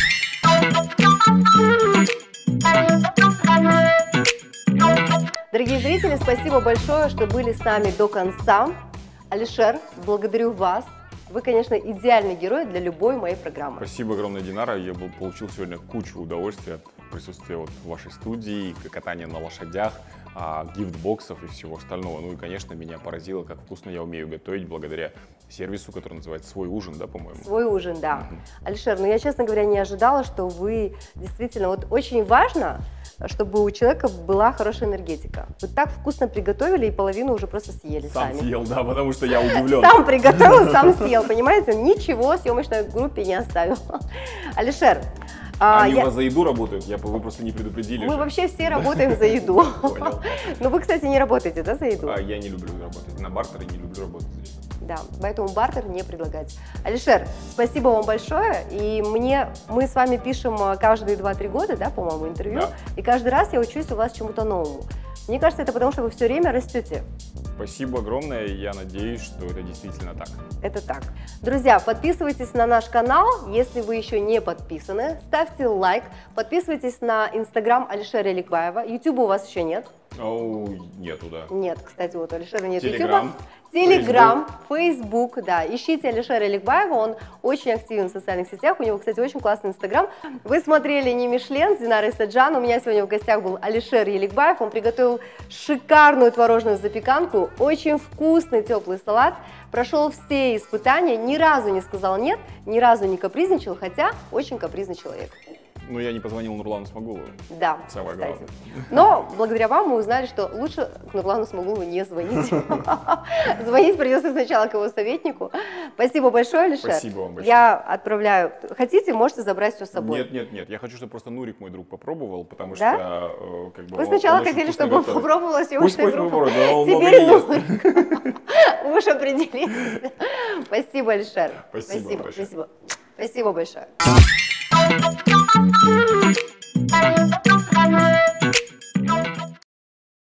Дорогие зрители, спасибо большое, что были с нами до конца. Алишер, благодарю вас. Вы, конечно, идеальный герой для любой моей программы. Спасибо огромное, Динара. Я получил сегодня кучу удовольствия от присутствия вот в вашей студии, катания на лошадях, гифтбоксов и всего остального. Ну и, конечно, меня поразило, как вкусно я умею готовить благодаря сервису, который называется «Свой ужин», да, по-моему? «Свой ужин», да. Алишер, ну я, честно говоря, не ожидала, что вы действительно... Вот очень важно, чтобы у человека была хорошая энергетика. Вы так вкусно приготовили и половину уже просто съели сами. Сам съел, да, потому что я удивлен. Сам приготовил, сам съел, понимаете? Ничего съемочной группе не оставил. Алишер, они у вас за еду работают? Вы просто не предупредили. Мы вообще все работаем за еду. Понял. Но вы, кстати, не работаете, да, за еду? Я не люблю работать на бартере, не люблю работать за еду. Да, поэтому бартер не предлагать. Алишер, спасибо вам большое. И мы с вами пишем каждые 2-3 года, да, по-моему, интервью. Да. И каждый раз я учусь у вас чему-то новому. Мне кажется, это потому, что вы все время растете. Спасибо огромное, я надеюсь, что это действительно так. Это так. Друзья, подписывайтесь на наш канал, если вы еще не подписаны, ставьте лайк, подписывайтесь на Инстаграм Алишера Еликбаева. Ютуба у вас еще нет? Нету, да. Нет, кстати, вот у Алишера нет Ютуба. Телеграм, Фейсбук, да, ищите Алишера Еликбаева, он очень активен в социальных сетях, у него, кстати, очень классный Инстаграм. Вы смотрели «Не Мишлен» с Динарой Саджан, у меня сегодня в гостях был Алишер Еликбаев, он приготовил шикарную творожную запеканку, очень вкусный теплый салат, прошел все испытания, ни разу не сказал «нет», ни разу не капризничал, хотя очень капризный человек. Ну, я не позвонил Нурлану Смагулову. Да, Самое кстати. главное. Но благодаря вам мы узнали, что лучше к Нурлану Смагулову не звонить. Звонить придется сначала к его советнику. Спасибо большое, Алишер. Спасибо вам большое. Я отправляю. Хотите, можете забрать все с собой. Нет. Я хочу, чтобы просто Нурик, мой друг, попробовал, потому Да? что как бы, Вы сначала очень хотели, вкусно чтобы он готовит. попробовала Пусть съемочную группу. попробует, но он много Теперь не ест. Нурик. Вы уж определились. Спасибо, Алишер. Спасибо большое. Спасибо большое.